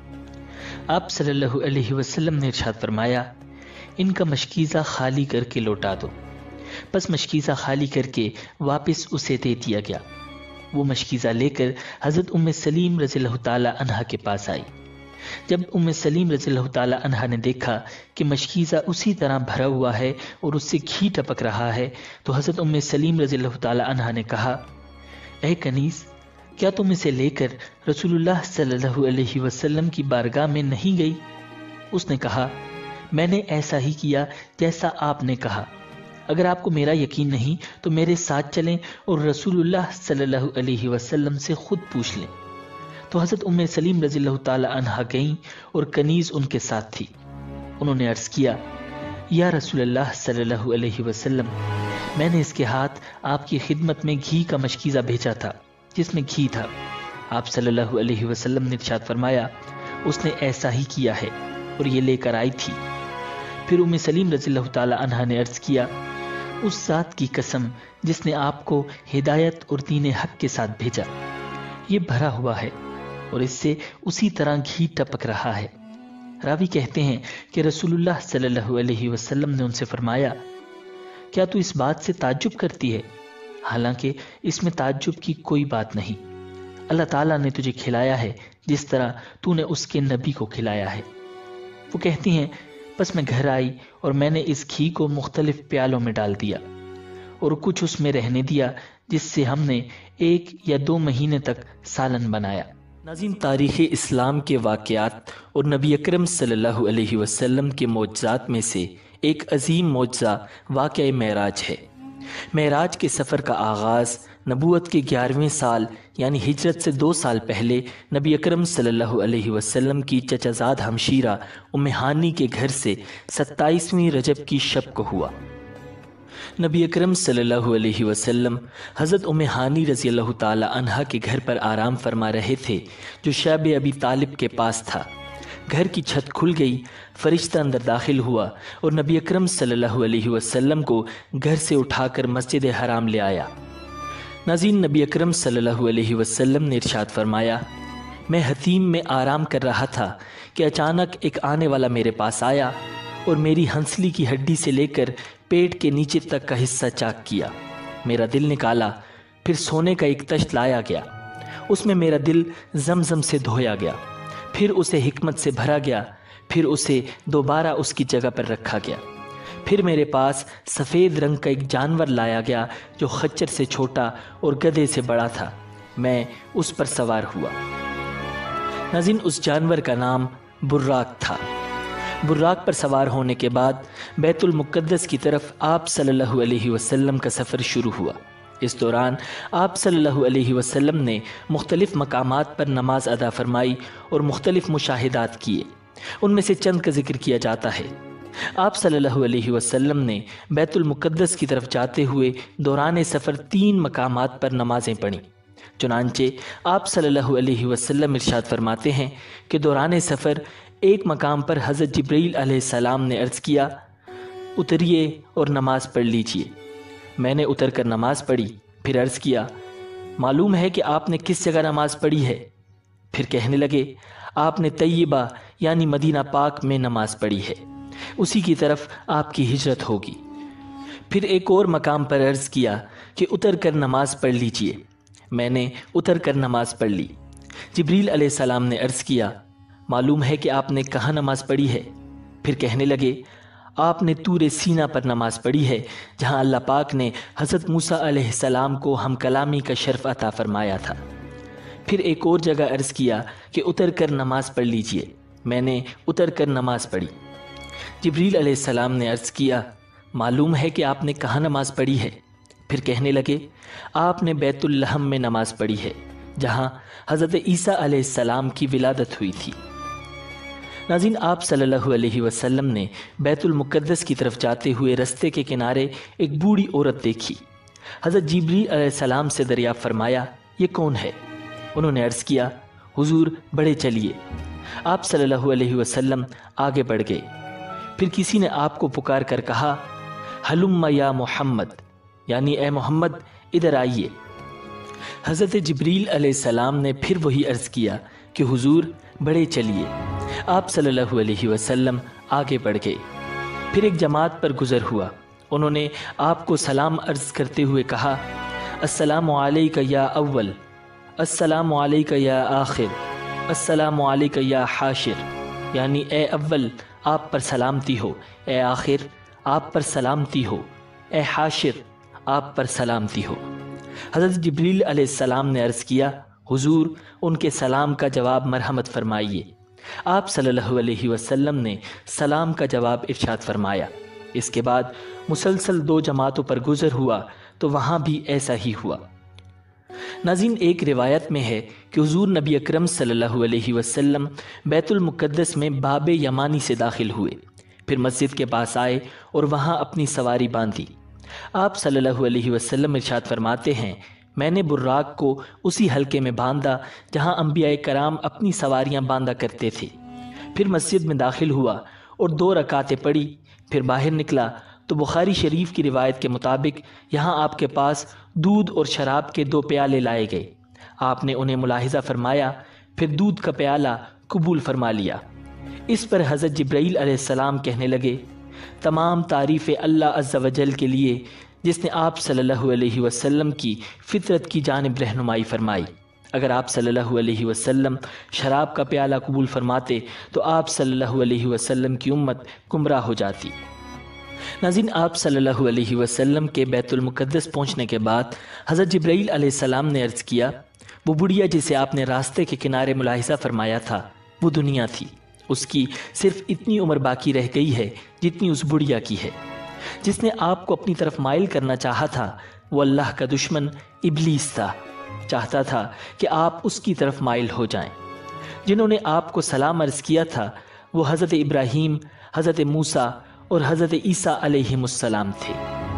آپ صلی اللہ علیہ وسلم نے ارشاد فرمایا، ان کا مشکیزہ خالی کر کے لوٹا دو۔ پس مشکیزہ خالی کر کے واپس اسے دے دیا گیا۔ وہ مشکیزہ لے کر حضرت ام سلیم رضی اللہ تعالیٰ عنہ کے پاس آئی۔ جب ام سلیم رضی اللہ تعالیٰ عنہ نے دیکھا کہ مشکیزہ اسی طرح بھرا ہوا ہے اور اس سے گھی ٹپک رہا ہے تو حضرت ام سلیم رضی اللہ تعالیٰ عنہ نے کہا، اے کنیز، کیا تم اسے لے کر رسول اللہ صلی اللہ علیہ وسلم کی بارگاہ میں نہیں گئی؟ اس نے کہا، میں نے ایسا ہی کیا جیسا آپ نے کہا۔ اگر آپ کو میرا یقین نہیں تو میرے ساتھ چلیں اور رسول اللہ صلی اللہ علیہ وسلم سے خود پوچھ لیں۔ تو حضرت ام سلیم رضی اللہ تعالی عنہا گئیں اور کنیز ان کے ساتھ تھی۔ انہوں نے عرض کیا، یا رسول اللہ صلی اللہ علیہ وسلم، میں نے اس کے ہاتھ آپ کی خدمت میں گھی کا مشکیزہ بھیجا تھا جس میں گھی تھا۔ آپ صلی اللہ علیہ وسلم نے ارشاد فرمایا، اس نے ایسا ہی کیا ہے اور یہ لے کر آئی تھی۔ پھر ام سلیم رضی اللہ تعالی عنہا نے عرض کیا، اس ذات کی قسم جس نے آپ کو ہدایت اور دین حق کے ساتھ بھیجا، یہ بھرا ہوا ہے اور اس سے اسی طرح گھی ٹپک رہا ہے۔ راوی کہتے ہیں کہ رسول اللہ صلی اللہ علیہ وسلم نے ان سے فرمایا، کیا تو اس بات سے تعجب کرتی ہے؟ حالانکہ اس میں تعجب کی کوئی بات نہیں، اللہ تعالیٰ نے تجھے کھلایا ہے جس طرح تو نے اس کے نبی کو کھلایا ہے۔ وہ کہتی ہیں، بس میں گھر آئی اور میں نے اس گھی کو مختلف پیالوں میں ڈال دیا اور کچھ اس میں رہنے دیا، جس سے ہم نے ایک یا دو مہینے تک سالن بنایا۔ ناظرین، تاریخ اسلام کے واقعات اور نبی اکرم صلی اللہ علیہ وسلم کے معجزات میں سے ایک عظیم معجزہ واقعہ معراج ہے۔ معراج کے سفر کا آغاز نبوت کے گیارہویں سال یعنی ہجرت سے دو سال پہلے نبی اکرم صلی اللہ علیہ وسلم کی چچا زاد ہمشیرہ ام ہانی کے گھر سے ستائیسویں رجب کی شب کو ہوا۔ نبی اکرم صلی اللہ علیہ وسلم حضرت ام ہانی رضی اللہ تعالی عنہا کے گھر پر آرام فرما رہے تھے جو شیب ابی طالب کے پاس تھا۔ گھر کی چھت کھل گئی، فرشتہ اندر داخل ہوا اور نبی اکرم صلی اللہ علیہ وسلم کو گھر سے اٹھا کر مسجد حرام لے آیا۔ ناظرین، نبی اکرم صلی اللہ علیہ وسلم نے ارشاد فرمایا، میں حتیم میں آرام کر رہا تھا کہ اچانک ایک آنے والا میرے پاس آیا اور میری ہنسلی کی ہڈی سے لے کر پیٹ کے نیچے تک کا حصہ چاک کیا، میرا دل نکالا، پھر سونے کا ایک تشت لایا گیا، اس میں میرا دل زمزم سے دھویا گیا، پھر اسے حکمت سے بھرا گیا، پھر اسے دوبارہ اس کی جگہ پر رکھا گیا، پھر میرے پاس سفید رنگ کا ایک جانور لایا گیا جو خچر سے چھوٹا اور گدھے سے بڑا تھا، میں اس پر سوار ہوا۔ ناظرین، اس جانور کا نام براق تھا۔ براق پر سوار ہونے کے بعد بیت المقدس کی طرف آپ صلی اللہ علیہ وسلم کا سفر شروع ہوا۔ اس دوران آپ صلی اللہ علیہ وسلم نے مختلف مقامات پر نماز ادا فرمائی اور مختلف مشاہدات کیے، ان میں سے چند کا ذکر کیا جاتا ہے۔ آپ صلی اللہ علیہ وسلم نے بیت المقدس کی طرف جاتے ہوئے دوران سفر تین مقامات پر نمازیں پڑھیں۔ چنانچہ آپ صلی اللہ علیہ وسلم ارشاد فرماتے ہیں کہ دوران سفر ایک مقام پر حضرت جبرائیل علیہ السلام نے عرض کیا، اتریے اور نماز پڑھ لیجئے۔ میں نے اتر کر نماز پڑھی، پھر عرض کیا، معلوم ہے کہ آپ نے کس جگہ نماز پڑھی ہے؟ پھر کہنے لگے، آپ نے طیبہ یعنی مدینہ پاک میں نماز پڑھی ہے، اسی کی طرف آپ کی ہجرت ہوگی۔ پھر ایک اور مقام پر عرض کیا کہ اتر کر نماز پڑھ لیجئے۔ میں نے اتر کر نماز پڑھ لی۔ جبریل علیہ السلام نے عرض کیا، معلوم ہے کہ آپ نے کہاں نماز پڑھی ہے؟ پھر کہنے لگے، آپ نے طور سینا پر نماز پڑھی ہے، جہاں اللہ پاک نے حضرت موسیٰ علیہ السلام کو ہم کلامی کا شرف عطا فرمایا تھا۔ پھر ایک اور جگہ عرض کیا کہ اتر کر نماز پڑھ لیجئے۔ میں نے اتر کر نماز پڑھی۔ جبریل علیہ السلام نے عرض کیا، معلوم ہے کہ آپ نے کہاں نماز پڑھی ہے؟ پھر کہنے لگے، آپ نے بیت اللحم میں نماز پڑھی ہے، جہاں حضرت عیسیٰ علیہ السلام کی ولادت ہوئی تھی۔ ناظرین، آپ صلی اللہ علیہ وسلم نے بیت المقدس کی طرف جاتے ہوئے رستے کے کنارے ایک بوڑھی عورت دیکھی۔ حضرت جبریل علیہ السلام سے دریافت فرمایا، یہ کون ہے؟ انہوں نے عرض کیا، حضور بڑھے چلیے۔ آپ صلی اللہ علیہ وسلم آگے بڑھ گئے۔ پھر کسی نے آپ کو پکار کر کہا، ہلم یا محمد، یعنی اے محمد ادھر آئیے۔ حضرت جبریل علیہ السلام نے پھر وہی عرض کیا کہ حضور بڑھے چلیے۔ آپ صلی اللہ علیہ وسلم آگے بڑھ گئے۔ پھر ایک جماعت پر گزر ہوا، انہوں نے آپ کو سلام عرض کرتے ہوئے کہا، السلام علیکہ یا اول، السلام علیکہ یا آخر، السلام علیکہ یا حاشر، یعنی اے اول آپ پر سلامتی ہو، اے آخر آپ پر سلامتی ہو، اے حاشر آپ پر سلامتی ہو۔ حضرت جبریل علیہ السلام نے عرض کیا، حضور ان کے سلام کا جواب مرحمت فرمائیے۔ آپ صلی اللہ علیہ وسلم نے سلام کا جواب ارشاد فرمایا۔ اس کے بعد مسلسل دو جماعتوں پر گزر ہوا تو وہاں بھی ایسا ہی ہوا۔ ناظرین، ایک روایت میں ہے کہ حضور نبی اکرم صلی اللہ علیہ وسلم بیت المقدس میں باب یمانی سے داخل ہوئے، پھر مسجد کے پاس آئے اور وہاں اپنی سواری باندھی۔ آپ صلی اللہ علیہ وسلم ارشاد فرماتے ہیں، میں نے براق کو اسی حلقے میں باندھا جہاں انبیاء کرام اپنی سواریاں باندھا کرتے تھے۔ پھر مسجد میں داخل ہوا اور دو رکعتیں پڑھی، پھر باہر نکلا تو بخاری شریف کی روایت کے مطابق یہاں آپ کے پاس دودھ اور شراب کے دو پیالے لائے گئے۔ آپ نے انہیں ملاحظہ فرمایا، پھر دودھ کا پیالہ قبول فرما لیا۔ اس پر حضرت جبرائیل علیہ السلام کہنے لگے، تمام تعریفیں اللہ عز و جل کے لیے جس نے آپ صلی اللہ علیہ وسلم کی فطرت کی جانب رہنمائی فرمائی۔ اگر آپ صلی اللہ علیہ وسلم شراب کا پیالہ قبول فرماتے تو آپ صلی اللہ علیہ وسلم کی امت گمراہ ہو جاتی۔ ناظرین، آپ صلی اللہ علیہ وسلم کے بیت المقدس پہنچنے کے بعد حضرت جبرائیل علیہ السلام نے عرض کیا، وہ بڑھیا جسے آپ نے راستے کے کنارے ملاحظہ فرمایا تھا وہ دنیا تھی، اس کی صرف اتنی عمر باقی رہ گئی ہے جتنی اس بڑھیا کی ہے۔ جس نے آپ کو اپنی طرف مائل کرنا چاہا تھا وہ اللہ کا دشمن ابلیس تھا، چاہتا تھا کہ آپ اس کی طرف مائل ہو جائیں۔ جنہوں نے آپ کو سلام عرض کیا تھا وہ حضرت ابراہیم، حضرت موسیٰ اور حضرت عیسیٰ علیہ السلام تھے۔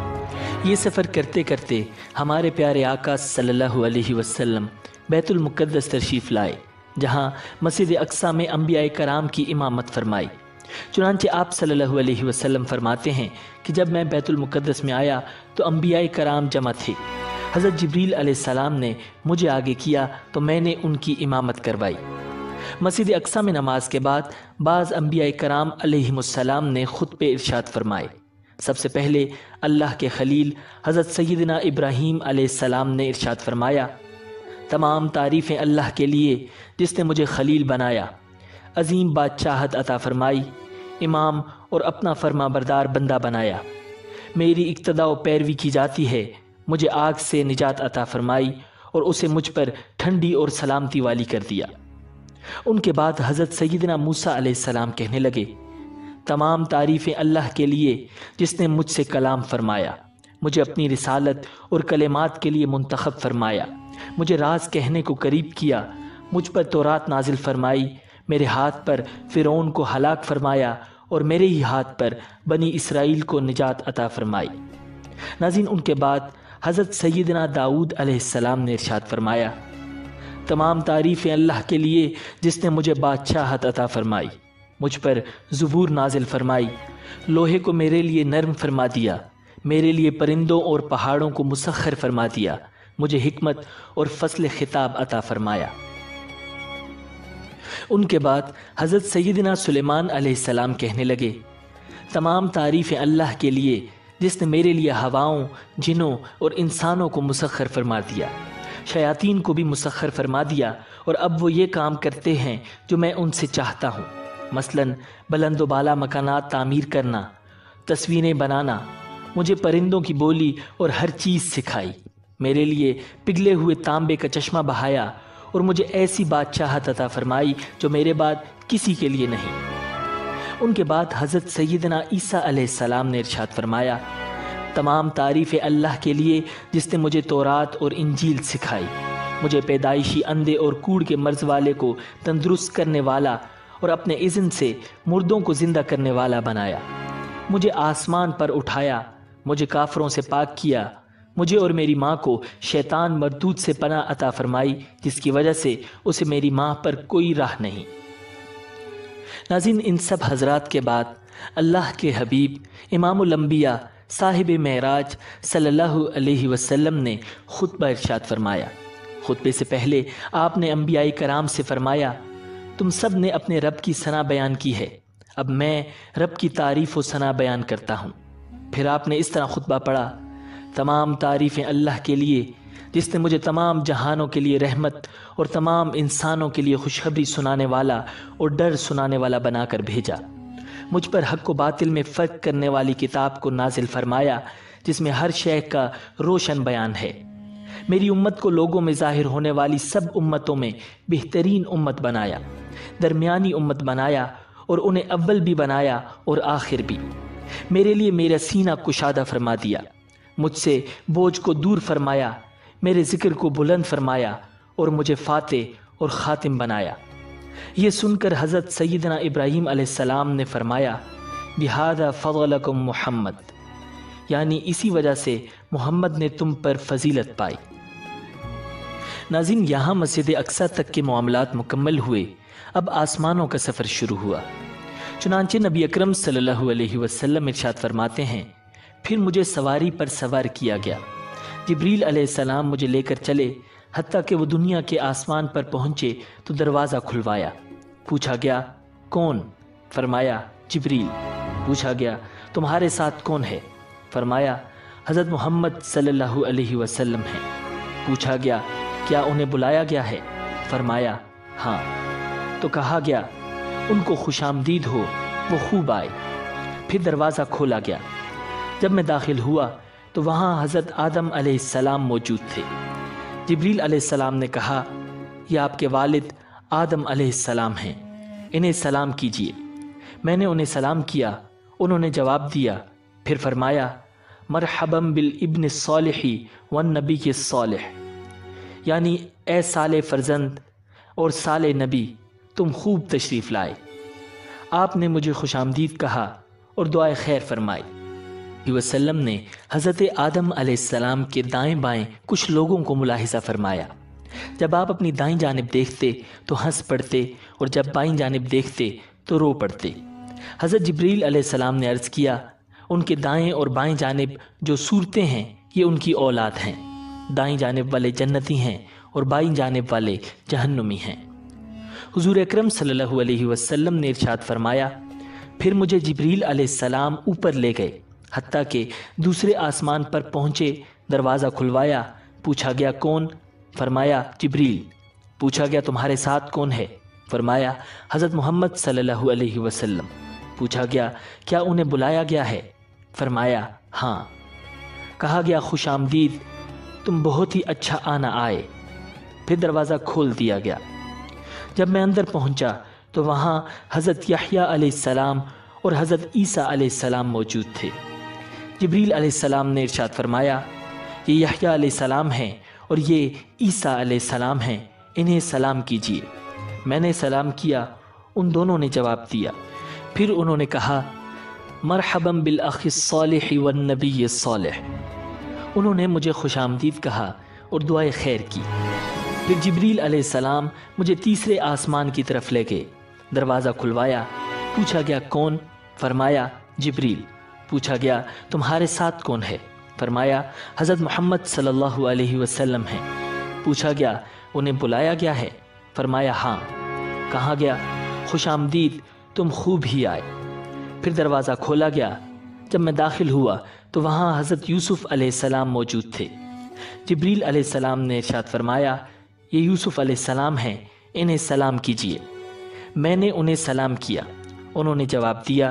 یہ سفر کرتے کرتے ہمارے پیارے آقا صلی اللہ علیہ وسلم بیت المقدس تشریف لائے، جہاں مسجد اقصیٰ میں انبیاء کرام کی امامت فرمائی۔ چنانچہ آپ صلی اللہ علیہ وسلم فرماتے ہیں کہ جب میں بیت المقدس میں آیا تو انبیاء کرام جمع تھے۔ حضرت جبریل علیہ السلام نے مجھے آگے کیا تو میں نے ان کی امامت کروائی۔ مسجد اقصیٰ میں نماز کے بعد بعض انبیاء کرام علیہم السلام نے خطبے ارشاد فرمائے۔ سب سے پہلے اللہ کے خلیل حضرت سیدنا ابراہیم علیہ السلام نے ارشاد فرمایا، تمام تعریفیں اللہ کے لیے جس نے مجھے خلیل بنایا، عظیم بادشاہت عطا فرمائی، امام اور اپنا فرما بردار بندہ بنایا، میری اقتداء و پیروی کی جاتی ہے، مجھے آگ سے نجات عطا فرمائی اور اسے مجھ پر ٹھنڈی اور سلامتی والی کر دیا۔ ان کے بعد حضرت سیدنا موسیٰ علیہ السلام کہنے لگے، تمام تعریفیں اللہ کے لیے جس نے مجھ سے کلام فرمایا، مجھے اپنی رسالت اور کلمات کے لیے منتخب فرمایا، مجھے راز کہنے کو قریب کیا، مجھ پر تورات نازل فرمائی، میرے ہاتھ پر فرعون کو ہلاک فرمایا اور میرے ہی ہاتھ پر بنی اسرائیل کو نجات عطا فرمائی۔ ناظرین، ان کے بعد حضرت سیدنا داؤد علیہ السلام نے ارشاد فرمایا، تمام تعریفیں اللہ کے لیے جس نے مجھے بادشاہت عطا فرمائی، مجھ پر زبور نازل فرمائی، لوہے کو میرے لیے نرم فرما دیا، میرے لیے پرندوں اور پہاڑوں کو مسخر فرما دیا، مجھے حکمت اور فصل خطاب عطا فرمایا۔ ان کے بعد حضرت سیدنا سلیمان علیہ السلام کہنے لگے، تمام تعریفیں اللہ کے لیے جس نے میرے لیے ہواؤں، جنوں اور انسانوں کو مسخر فرما دیا، شیاطین کو بھی مسخر فرما دیا، اور اب وہ یہ کام کرتے ہیں جو میں ان سے چاہتا ہوں، مثلاً بلند و بالا مکانات تعمیر کرنا، تصویریں بنانا، مجھے پرندوں کی بولی اور ہر چیز سکھائی، میرے لیے پگھلے ہوئے تانبے کا چشمہ بہایا اور مجھے ایسی بادشاہت عطا فرمائی جو میرے بعد کسی کے لیے نہیں۔ ان کے بعد حضرت سیدنا عیسیٰ علیہ السلام نے ارشاد فرمایا، تمام تعریفیں اللہ کے لیے جس نے مجھے تورات اور انجیل سکھائی، مجھے پیدائشی اندھے اور کوڑ کے مرض والے کو تندرست کرنے والا اور اپنے اذن سے مردوں کو زندہ کرنے والا بنایا، مجھے آسمان پر اٹھایا، مجھے کافروں سے پاک کیا، مجھے اور میری ماں کو شیطان مردود سے پناہ عطا فرمائی جس کی وجہ سے اسے میری ماں پر کوئی راہ نہیں۔ ناظرین، ان سب حضرات کے بعد اللہ کے حبیب امام الانبیاء صاحب معراج صلی اللہ علیہ وسلم نے خطبہ ارشاد فرمایا۔ خطبے سے پہلے آپ نے انبیاء کرام سے فرمایا، تم سب نے اپنے رب کی ثنا بیان کی ہے، اب میں رب کی تعریف و ثنا بیان کرتا ہوں۔ پھر آپ نے اس طرح خطبہ پڑھا، تمام تعریفیں اللہ کے لیے جس نے مجھے تمام جہانوں کے لیے رحمت اور تمام انسانوں کے لیے خوشخبری سنانے والا اور ڈر سنانے والا بنا کر بھیجا، مجھ پر حق و باطل میں فرق کرنے والی کتاب کو نازل فرمایا جس میں ہر شے کا روشن بیان ہے، میری امت کو لوگوں میں ظاہر ہونے والی سب امتوں میں بہترین امت بنایا، درمیانی امت بنایا اور انہیں اول بھی بنایا اور آخر بھی، میرے لیے میرا سینہ کشادہ فرما دیا، مجھ سے بوجھ کو دور فرمایا، میرے ذکر کو بلند فرمایا اور مجھے فاتح اور خاتم بنایا۔ یہ سن کر حضرت سیدنا ابراہیم علیہ السلام نے فرمایا، بہذا فضلکم محمد، یعنی اسی وجہ سے محمد نے تم پر فضیلت پائی۔ ناظرین، یہاں مسجد اقصیٰ تک کے معاملات مکمل ہوئے، اب آسمانوں کا سفر شروع ہوا۔ چنانچہ نبی اکرم صلی اللہ علیہ وسلم ارشاد فرماتے ہیں، پھر مجھے سواری پر سوار کیا گیا، جبریل علیہ السلام مجھے لے کر چلے، حتیٰ کہ وہ دنیا کے آسمان پر پہنچے تو دروازہ کھلوایا۔ پوچھا گیا کون؟ فرمایا جبریل۔ پوچھا گیا تمہارے ساتھ کون ہے؟ فرمایا حضرت محمد صلی اللہ علیہ وسلم ہیں۔ پوچھا گیا کیا انہیں بلایا گیا ہے؟ فرمایا ہاں۔ تو کہا گیا ان کو خوش آمدید ہو، وہ خوب آئے۔ پھر دروازہ کھولا گیا۔ جب میں داخل ہوا تو وہاں حضرت آدم علیہ السلام موجود تھے۔ جبریل علیہ السلام نے کہا یہ آپ کے والد آدم علیہ السلام ہیں، انہیں سلام کیجیے۔ میں نے انہیں سلام کیا، انہوں نے جواب دیا۔ پھر فرمایا مرحبا بالابن الصالح والنبی الصالح، یعنی اے صالح فرزند اور صالح نبی، تم خوب تشریف لائے۔ آپ نے مجھے خوش آمدید کہا اور دعائے خیر فرمائی۔ وسلم نے حضرت آدم علیہ السلام کے دائیں بائیں کچھ لوگوں کو ملاحظہ فرمایا۔ جب آپ اپنی دائیں جانب دیکھتے تو ہنس پڑتے اور جب بائیں جانب دیکھتے تو رو پڑتے۔ حضرت جبریل علیہ السلام نے عرض کیا ان کے دائیں اور بائیں جانب جو صورتیں ہیں یہ ان کی اولاد ہیں، دائیں جانب والے جنتی ہیں اور بائیں جانب والے جہنمی ہیں۔ حضور اکرم صلی اللہ علیہ وسلم نے ارشاد فرمایا پھر مجھے جبریل علیہ السلام اوپر لے گئے، حتیٰ کہ دوسرے آسمان پر پہنچے، دروازہ کھلوایا۔ پوچھا گیا کون؟ فرمایا جبریل۔ پوچھا گیا تمہارے ساتھ کون ہے؟ فرمایا حضرت محمد صلی اللہ علیہ وسلم۔ پوچھا گیا کیا انہیں بلایا گیا ہے؟ فرمایا ہاں۔ کہا گیا خوش آمدید، تم بہت ہی اچھا آنا آئے۔ پھر دروازہ کھول دیا گیا۔ جب میں اندر پہنچا تو وہاں حضرت یحییٰ علیہ السلام اور حضرت عیسیٰ علیہ السلام موجود تھے۔ جبریل علیہ السلام نے ارشاد فرمایا یہ یحییٰ علیہ السلام ہیں اور یہ عیسیٰ علیہ السلام ہیں، انہیں سلام کیجیے۔ میں نے سلام کیا، ان دونوں نے جواب دیا۔ پھر انہوں نے کہا مرحبا بالاخ الصالح والنبی الصالح، انہوں نے مجھے خوش آمدید کہا اور دعائے خیر کی۔ پھر جبریل علیہ السلام مجھے تیسرے آسمان کی طرف لے گئے، دروازہ کھلوایا۔ پوچھا گیا کون؟ فرمایا جبریل۔ پوچھا گیا تمہارے ساتھ کون ہے؟ فرمایا حضرت محمد صلی اللہ علیہ وسلم ہیں۔ پوچھا گیا انہیں بلایا گیا ہے؟ فرمایا ہاں۔ کہا گیا خوش آمدید، تم خوب ہی آئے۔ پھر دروازہ کھولا گیا۔ جب میں داخل ہوا تو وہاں حضرت یوسف علیہ السلام موجود تھے۔ جبریل علیہ السلام نے ارشاد فرمایا یہ یوسف علیہ السلام ہیں، انہیں سلام کیجیے۔ میں نے انہیں سلام کیا، انہوں نے جواب دیا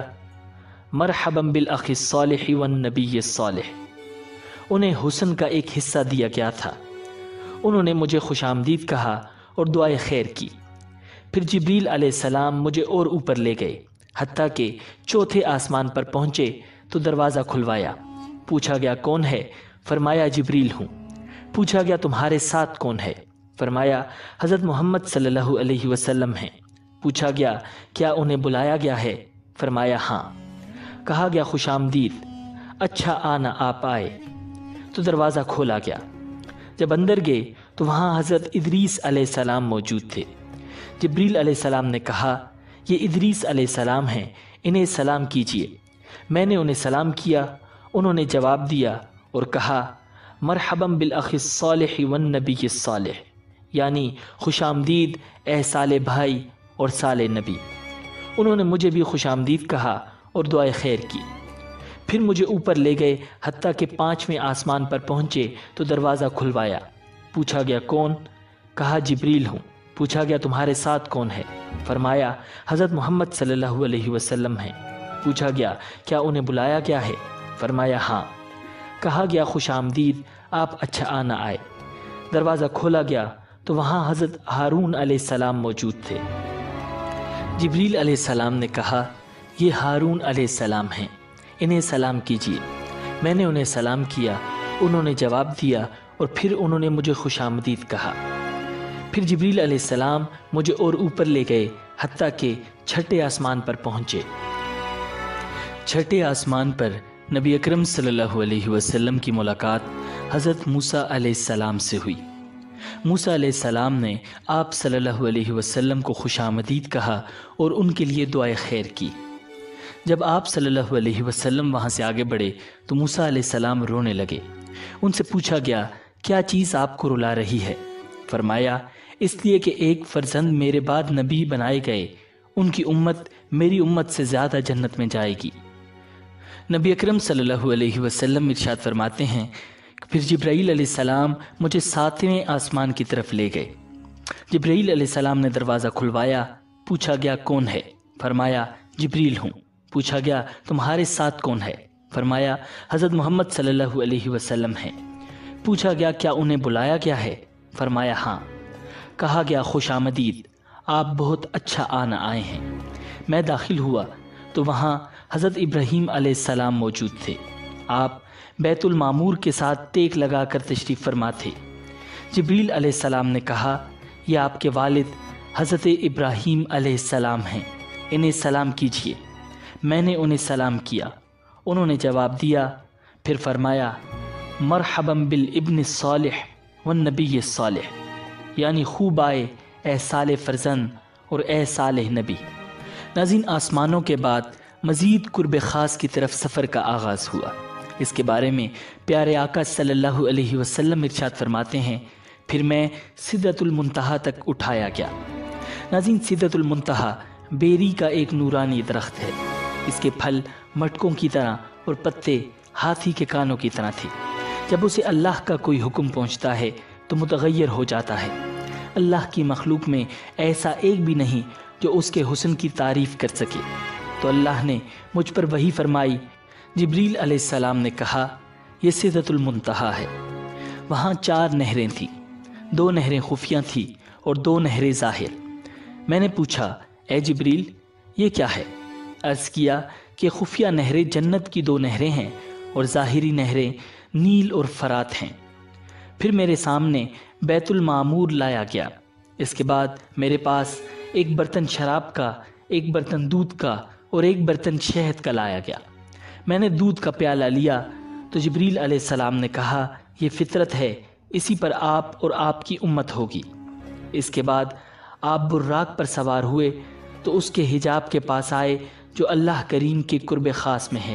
مرحبا بالاخ الصالح والنبی الصالح۔ انہیں حسن کا ایک حصہ دیا گیا تھا۔ انہوں نے مجھے خوش آمدید کہا اور دعائے خیر کی۔ پھر جبریل علیہ السلام مجھے اور اوپر لے گئے، حتیٰ کہ چوتھے آسمان پر پہنچے تو دروازہ کھلوایا۔ پوچھا گیا کون ہے؟ فرمایا جبریل ہوں۔ پوچھا گیا تمہارے ساتھ کون ہے؟ فرمایا حضرت محمد صلی اللہ علیہ وسلم ہیں۔ پوچھا گیا کیا انہیں بلایا گیا ہے؟ فرمایا ہاں۔ کہا گیا خوش آمدید، اچھا آنا آپ آئے۔ تو دروازہ کھولا گیا۔ جب اندر گئے تو وہاں حضرت ادریس علیہ السلام موجود تھے۔ جبریل علیہ السلام نے کہا یہ ادریس علیہ السلام ہیں، انہیں سلام کیجیے۔ میں نے انہیں سلام کیا، انہوں نے جواب دیا اور کہا مرحبا بالاخ الصالح والنبی الصالح، یعنی خوش آمدید اے صالح بھائی اور صالح نبی۔ انہوں نے مجھے بھی خوش آمدید کہا اور دعائے خیر کی۔ پھر مجھے اوپر لے گئے، حتیٰ کہ پانچویں آسمان پر پہنچے تو دروازہ کھلوایا۔ پوچھا گیا کون؟ کہا جبریل ہوں۔ پوچھا گیا تمہارے ساتھ کون ہے؟ فرمایا حضرت محمد صلی اللہ علیہ وسلم ہیں۔ پوچھا گیا کیا انہیں بلایا گیا ہے؟ فرمایا ہاں۔ کہا گیا خوش آمدید، آپ اچھا آنا آئے۔ دروازہ کھولا گیا تو وہاں حضرت ہارون علیہ السلام موجود تھے۔ جبریل علیہ السلام نے کہا یہ ہارون علیہ السلام ہیں، انہیں سلام کیجیے۔ میں نے انہیں سلام کیا، انہوں نے جواب دیا اور پھر انہوں نے مجھے خوش آمدید کہا۔ پھر جبریل علیہ السلام مجھے اور اوپر لے گئے، حتیٰ کہ چھٹے آسمان پر پہنچے۔ چھٹے آسمان پر نبی اکرم صلی اللہ علیہ وسلم کی ملاقات حضرت موسیٰ علیہ السلام سے ہوئی۔ موسیٰ علیہ السلام نے آپ صلی اللہ علیہ وسلم کو خوش آمدید کہا اور ان کے لیے دعائے خیر کی۔ جب آپ صلی اللہ علیہ وسلم وہاں سے آگے بڑھے تو موسیٰ علیہ السلام رونے لگے۔ ان سے پوچھا گیا کیا چیز آپ کو رلا رہی ہے؟ فرمایا اس لیے کہ ایک فرزند میرے بعد نبی بنائے گئے، ان کی امت میری امت سے زیادہ جنت میں جائے گی۔ نبی اکرم صلی اللہ علیہ وسلم ارشاد فرماتے ہیں پھر جبرائیل علیہ السلام مجھے ساتویں آسمان کی طرف لے گئے۔ جبرائیل علیہ السلام نے دروازہ کھلوایا، پوچھا گیا کون ہے؟ فرمایا جبریل ہوں۔ پوچھا گیا تمہارے ساتھ کون ہے؟ فرمایا حضرت محمد صلی اللہ علیہ وسلم ہیں۔ پوچھا گیا کیا انہیں بلایا گیا ہے؟ فرمایا ہاں۔ کہا گیا خوش آمدید، آپ بہت اچھا آنا آئے ہیں۔ میں داخل ہوا تو وہاں حضرت ابراہیم علیہ السلام موجود تھے۔ آپ بیت المعمور کے ساتھ ٹیک لگا کر تشریف فرما تھے۔ جبریل علیہ السلام نے کہا یہ آپ کے والد حضرت ابراہیم علیہ السلام ہیں، انہیں سلام کیجیے۔ میں نے انہیں سلام کیا، انہوں نے جواب دیا۔ پھر فرمایا مرحبا بالابن الصالح والنبی الصالح، یعنی خوب آئے اے صالح فرزند اور اے صالح نبی۔ ناظرین، آسمانوں کے بعد مزید قرب خاص کی طرف سفر کا آغاز ہوا۔ اس کے بارے میں پیارے آقا صلی اللہ علیہ وسلم ارشاد فرماتے ہیں پھر میں سدرۃ المنتہا تک اٹھایا گیا۔ ناظرین، سدرۃ المنتہا بیری کا ایک نورانی درخت ہے۔ اس کے پھل مٹکوں کی طرح اور پتے ہاتھی کے کانوں کی طرح تھے۔ جب اسے اللہ کا کوئی حکم پہنچتا ہے تو متغیر ہو جاتا ہے۔ اللہ کی مخلوق میں ایسا ایک بھی نہیں جو اس کے حسن کی تعریف کر سکے۔ تو اللہ نے مجھ پر وحی فرمائی۔ جبریل علیہ السلام نے کہا یہ سدرۃ المنتہا ہے۔ وہاں چار نہریں تھیں، دو نہریں خفیہ تھیں اور دو نہریں ظاہر۔ میں نے پوچھا اے جبریل یہ کیا ہے؟ عرض کیا کہ خفیہ نہریں جنت کی دو نہریں ہیں اور ظاہری نہریں نیل اور فرات ہیں۔ پھر میرے سامنے بیت المعمور لایا گیا۔ اس کے بعد میرے پاس ایک برتن شراب کا، ایک برتن دودھ کا اور ایک برتن شہد کا لایا گیا۔ میں نے دودھ کا پیالہ لیا تو جبریل علیہ السلام نے کہا یہ فطرت ہے، اسی پر آپ اور آپ کی امت ہوگی۔ اس کے بعد آپ براق پر سوار ہوئے تو اس کے حجاب کے پاس آئے جو اللہ کریم کے قرب خاص میں ہے۔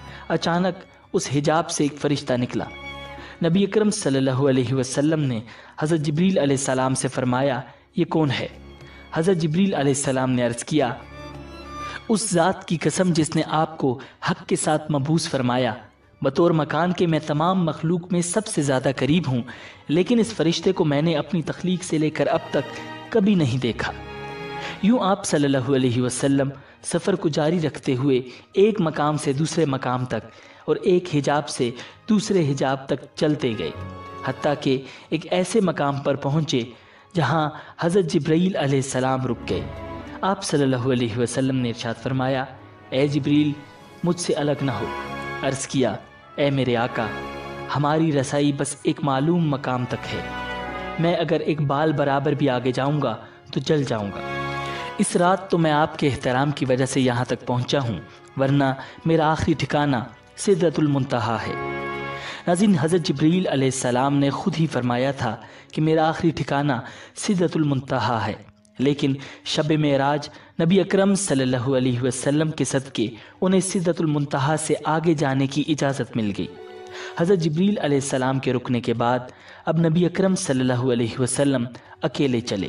اچانک اس حجاب سے ایک فرشتہ نکلا۔ نبی اکرم صلی اللہ علیہ وسلم نے حضرت جبریل علیہ السلام سے فرمایا یہ کون ہے؟ حضرت جبریل علیہ السلام نے عرض کیا اس ذات کی قسم جس نے آپ کو حق کے ساتھ مبعوث فرمایا، بطور مکان کے میں تمام مخلوق میں سب سے زیادہ قریب ہوں، لیکن اس فرشتے کو میں نے اپنی تخلیق سے لے کر اب تک کبھی نہیں دیکھا۔ یوں آپ صلی اللہ علیہ وسلم سفر کو جاری رکھتے ہوئے ایک مقام سے دوسرے مقام تک اور ایک حجاب سے دوسرے حجاب تک چلتے گئے، حتیٰ کہ ایک ایسے مقام پر پہنچے جہاں حضرت جبرائیل علیہ السلام رک گئے۔ آپ صلی اللہ علیہ وسلم نے ارشاد فرمایا اے جبریل مجھ سے الگ نہ ہو۔ عرض کیا اے میرے آقا، ہماری رسائی بس ایک معلوم مقام تک ہے، میں اگر ایک بال برابر بھی آگے جاؤں گا تو جل جاؤں گا۔ اس رات تو میں آپ کے احترام کی وجہ سے یہاں تک پہنچا ہوں، ورنہ میرا آخری ٹھکانہ سدرۃ المنتہا ہے۔ ناظرین، حضرت جبرائیل علیہ السلام نے خود ہی فرمایا تھا کہ میرا آخری ٹھکانہ سدرۃ المنتہا ہے، لیکن شب معراج نبی اکرم صلی اللہ علیہ وسلم کے صدقے انہیں سدرۃ المنتہا سے آگے جانے کی اجازت مل گئی۔ حضرت جبرائیل علیہ السلام کے رکنے کے بعد اب نبی اکرم صلی اللہ علیہ وسلم اکیلے چلے۔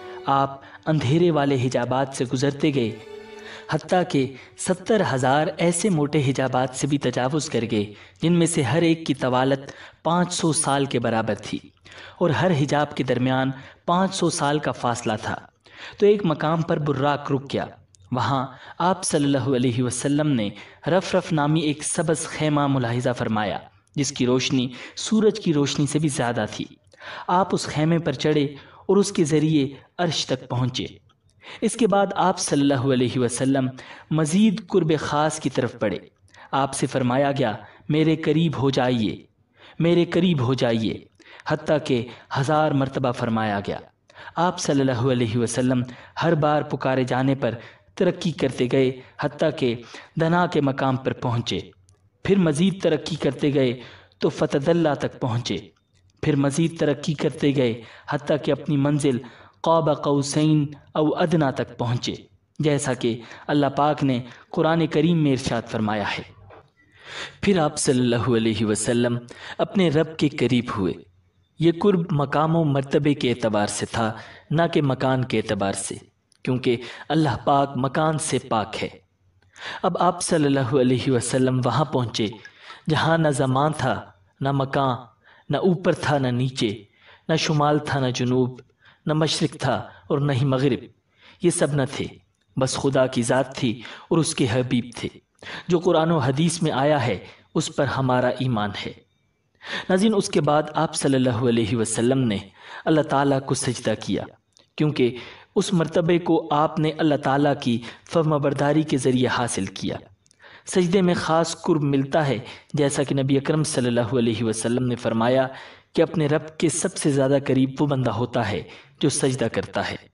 آپ اندھیرے والے حجابات سے گزرتے گئے، حتیٰ کہ ستر ہزار ایسے موٹے حجابات سے بھی تجاوز کر گئے جن میں سے ہر ایک کی طوالت پانچ سو سال کے برابر تھی اور ہر حجاب کے درمیان پانچ سو سال کا فاصلہ تھا۔ تو ایک مقام پر براق رک گیا۔ وہاں آپ صلی اللہ علیہ وسلم نے رف رف نامی ایک سبز خیمہ ملاحظہ فرمایا جس کی روشنی سورج کی روشنی سے بھی زیادہ تھی۔ آپ اس خیمے پر چڑھے اور اس کے ذریعے عرش تک پہنچے۔ اس کے بعد آپ صلی اللہ علیہ وسلم مزید قرب خاص کی طرف بڑھے۔ آپ سے فرمایا گیا میرے قریب ہو جائیے، میرے قریب ہو جائیے، حتیٰ کہ ہزار مرتبہ فرمایا گیا۔ آپ صلی اللہ علیہ وسلم ہر بار پکارے جانے پر ترقی کرتے گئے حتیٰ کہ دنا کے مقام پر پہنچے، پھر مزید ترقی کرتے گئے تو فتح اللہ تک پہنچے، پھر مزید ترقی کرتے گئے حتیٰ کہ اپنی منزل قاب قوسین او ادنا تک پہنچے، جیسا کہ اللہ پاک نے قرآن کریم میں ارشاد فرمایا ہے۔ پھر آپ صلی اللہ علیہ وسلم اپنے رب کے قریب ہوئے۔ یہ قرب مقام و مرتبے کے اعتبار سے تھا، نہ کہ مکان کے اعتبار سے، کیونکہ اللہ پاک مکان سے پاک ہے۔ اب آپ صلی اللہ علیہ وسلم وہاں پہنچے جہاں نہ زمان تھا، نہ مکان، نہ اوپر تھا نہ نیچے، نہ شمال تھا نہ جنوب، نہ مشرق تھا اور نہ ہی مغرب، یہ سب نہ تھے، بس خدا کی ذات تھی اور اس کے حبیب تھے۔ جو قرآن و حدیث میں آیا ہے اس پر ہمارا ایمان ہے۔ ناظرین، اس کے بعد آپ صلی اللہ علیہ وسلم نے اللہ تعالیٰ کو سجدہ کیا، کیونکہ اس مرتبے کو آپ نے اللہ تعالیٰ کی فرمانبرداری کے ذریعے حاصل کیا۔ سجدے میں خاص قرب ملتا ہے، جیسا کہ نبی اکرم صلی اللہ علیہ وسلم نے فرمایا کہ اپنے رب کے سب سے زیادہ قریب وہ بندہ ہوتا ہے جو سجدہ کرتا ہے۔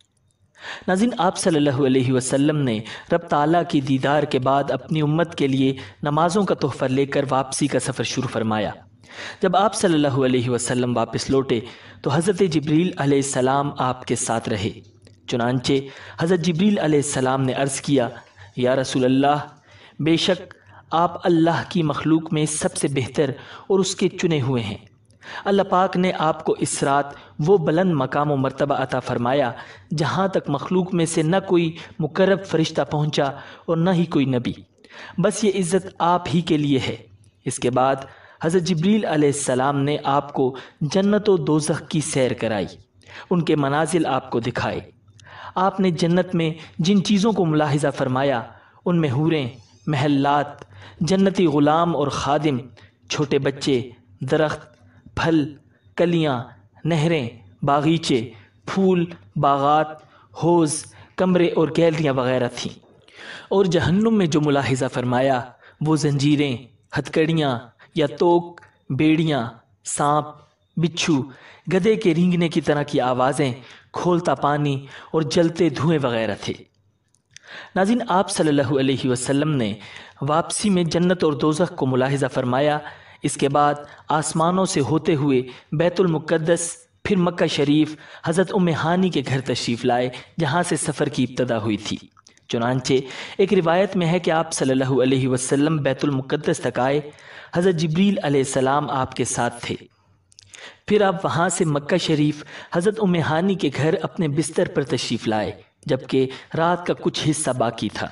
ناظرین، آپ صلی اللہ علیہ وسلم نے رب تعالیٰ کی دیدار کے بعد اپنی امت کے لیے نمازوں کا تحفہ لے کر واپسی کا سفر شروع فرمایا۔ جب آپ صلی اللہ علیہ وسلم واپس لوٹے تو حضرت جبریل علیہ السلام آپ کے ساتھ رہے۔ چنانچہ حضرت جبریل علیہ السلام نے عرض کیا، یا رسول اللہ، بے شک آپ اللہ کی مخلوق میں سب سے بہتر اور اس کے چنے ہوئے ہیں۔ اللہ پاک نے آپ کو اس رات وہ بلند مقام و مرتبہ عطا فرمایا جہاں تک مخلوق میں سے نہ کوئی مقرب فرشتہ پہنچا اور نہ ہی کوئی نبی، بس یہ عزت آپ ہی کے لیے ہے۔ اس کے بعد حضرت جبریل علیہ السلام نے آپ کو جنت و دوزخ کی سیر کرائی، ان کے منازل آپ کو دکھائے۔ آپ نے جنت میں جن چیزوں کو ملاحظہ فرمایا ان میں حوریں، محلات، جنتی غلام اور خادم، چھوٹے بچے، درخت، پھل، کلیاں، نہریں، باغیچے، پھول، باغات، حوض، کمرے اور گیلریاں وغیرہ تھیں۔ اور جہنم میں جو ملاحظہ فرمایا وہ زنجیریں، ہتھکڑیاں یا توک، بیڑیاں، سانپ، بچھو، گدھے کے رینگنے کی طرح کی آوازیں، کھولتا پانی اور جلتے دھوئیں وغیرہ تھے۔ ناظرین، آپ صلی اللہ علیہ وسلم نے واپسی میں جنت اور دوزخ کو ملاحظہ فرمایا۔ اس کے بعد آسمانوں سے ہوتے ہوئے بیت المقدس، پھر مکہ شریف، حضرت ام ہانی کے گھر تشریف لائے جہاں سے سفر کی ابتدا ہوئی تھی۔ چنانچہ ایک روایت میں ہے کہ آپ صلی اللہ علیہ وسلم بیت المقدس تک آئے، حضرت جبریل علیہ السلام آپ کے ساتھ تھے۔ پھر آپ وہاں سے مکہ شریف حضرت ام ہانی کے گھر اپنے بستر پر تشریف لائے، جبکہ رات کا کچھ حصہ باقی تھا۔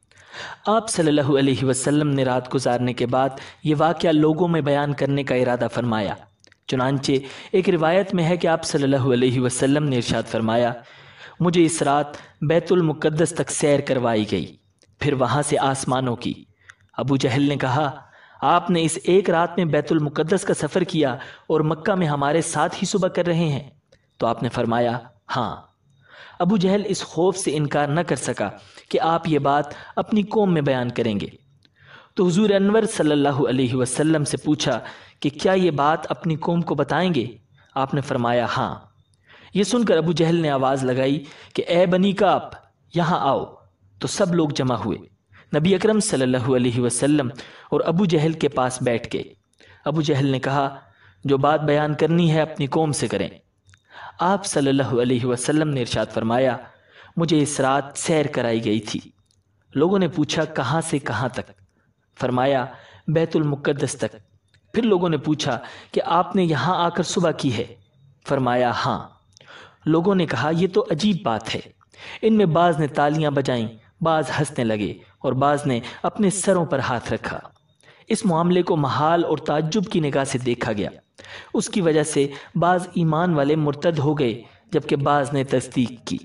آپ صلی اللہ علیہ وسلم نے رات گزارنے کے بعد یہ واقعہ لوگوں میں بیان کرنے کا ارادہ فرمایا۔ چنانچہ ایک روایت میں ہے کہ آپ صلی اللہ علیہ وسلم نے ارشاد فرمایا، مجھے اس رات بیت المقدس تک سیر کروائی گئی، پھر وہاں سے آسمانوں کی۔ ابو جہل نے کہا، آپ نے اس ایک رات میں بیت المقدس کا سفر کیا اور مکہ میں ہمارے ساتھ ہی صبح کر رہے ہیں؟ تو آپ نے فرمایا، ہاں۔ ابو جہل اس خوف سے انکار نہ کر سکا کہ آپ یہ بات اپنی قوم میں بیان کریں گے، تو حضور انور صلی اللہ علیہ وسلم سے پوچھا کہ کیا یہ بات اپنی قوم کو بتائیں گے؟ آپ نے فرمایا، ہاں۔ یہ سن کر ابو جہل نے آواز لگائی کہ اے بنی کعب، یہاں آؤ، تو سب لوگ جمع ہوئے۔ نبی اکرم صلی اللہ علیہ وسلم اور ابو جہل کے پاس بیٹھ گئے۔ ابو جہل نے کہا، جو بات بیان کرنی ہے اپنی قوم سے کریں۔ آپ صلی اللہ علیہ وسلم نے ارشاد فرمایا، مجھے اس رات سیر کرائی گئی تھی۔ لوگوں نے پوچھا، کہاں سے کہاں تک؟ فرمایا، بیت المقدس تک۔ پھر لوگوں نے پوچھا کہ آپ نے یہاں آ کر صبح کی ہے؟ فرمایا، ہاں۔ لوگوں نے کہا، یہ تو عجیب بات ہے۔ ان میں بعض نے تالیاں بجائیں، بعض ہنسنے لگے اور بعض نے اپنے سروں پر ہاتھ رکھا۔ اس معاملے کو محال اور تعجب کی نگاہ سے دیکھا گیا۔ اس کی وجہ سے بعض ایمان والے مرتد ہو گئے، جبکہ بعض نے تصدیق کی۔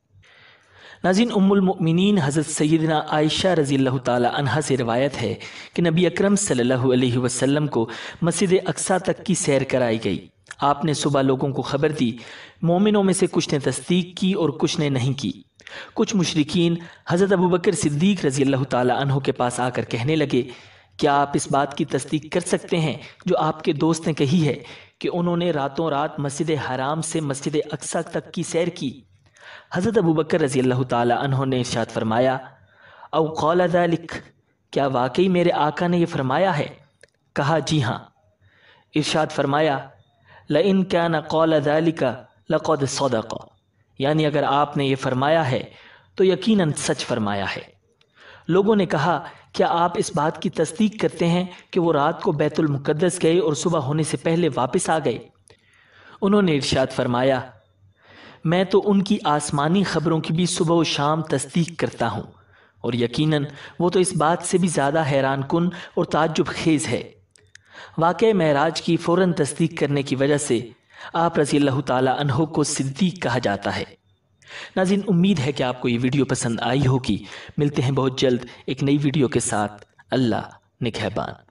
ناظرین، ام المؤمنین حضرت سیدنا عائشہ رضی اللہ تعالی عنہا سے روایت ہے کہ نبی اکرم صلی اللہ علیہ وسلم کو مسجد اقصیٰ تک کی سیر کرائی گئی۔ آپ نے صبح لوگوں کو خبر دی۔ مومنوں میں سے کچھ نے تصدیق کی اور کچھ نے نہیں کی۔ کچھ مشرکین حضرت ابوبکر صدیق رضی اللہ تعالی عنہ کے پاس آ کر کہنے لگے، کیا آپ اس بات کی تصدیق کر سکتے ہیں جو آپ کے دوست نے کہی ہے کہ انہوں نے راتوں رات مسجد حرام سے مسجد اقصیٰ تک کی سیر کی؟ حضرت ابو بکر رضی اللہ تعالی عنہ نے ارشاد فرمایا او قال ذلک، کیا واقعی میرے آقا نے یہ فرمایا ہے؟ کہا جی ہاں۔ ارشاد فرمایا لئن کان قال ذلک لقد صدق، یعنی اگر آپ نے یہ فرمایا ہے تو یقیناً سچ فرمایا ہے۔ لوگوں نے کہا کیا آپ اس بات کی تصدیق کرتے ہیں کہ وہ رات کو بیت المقدس گئے اور صبح ہونے سے پہلے واپس آ گئے؟ انہوں نے ارشاد فرمایا میں تو ان کی آسمانی خبروں کی بھی صبح و شام تصدیق کرتا ہوں، اور یقیناً وہ تو اس بات سے بھی زیادہ حیران کن اور تعجب خیز ہے۔ واقعہ معراج کی فوراً تصدیق کرنے کی وجہ سے آپ رضی اللہ تعالی عنہ کو صدیق کہا جاتا ہے۔ ناظرین، امید ہے کہ آپ کو یہ ویڈیو پسند آئی ہوگی۔ ملتے ہیں بہت جلد ایک نئی ویڈیو کے ساتھ۔ اللہ نگہبان۔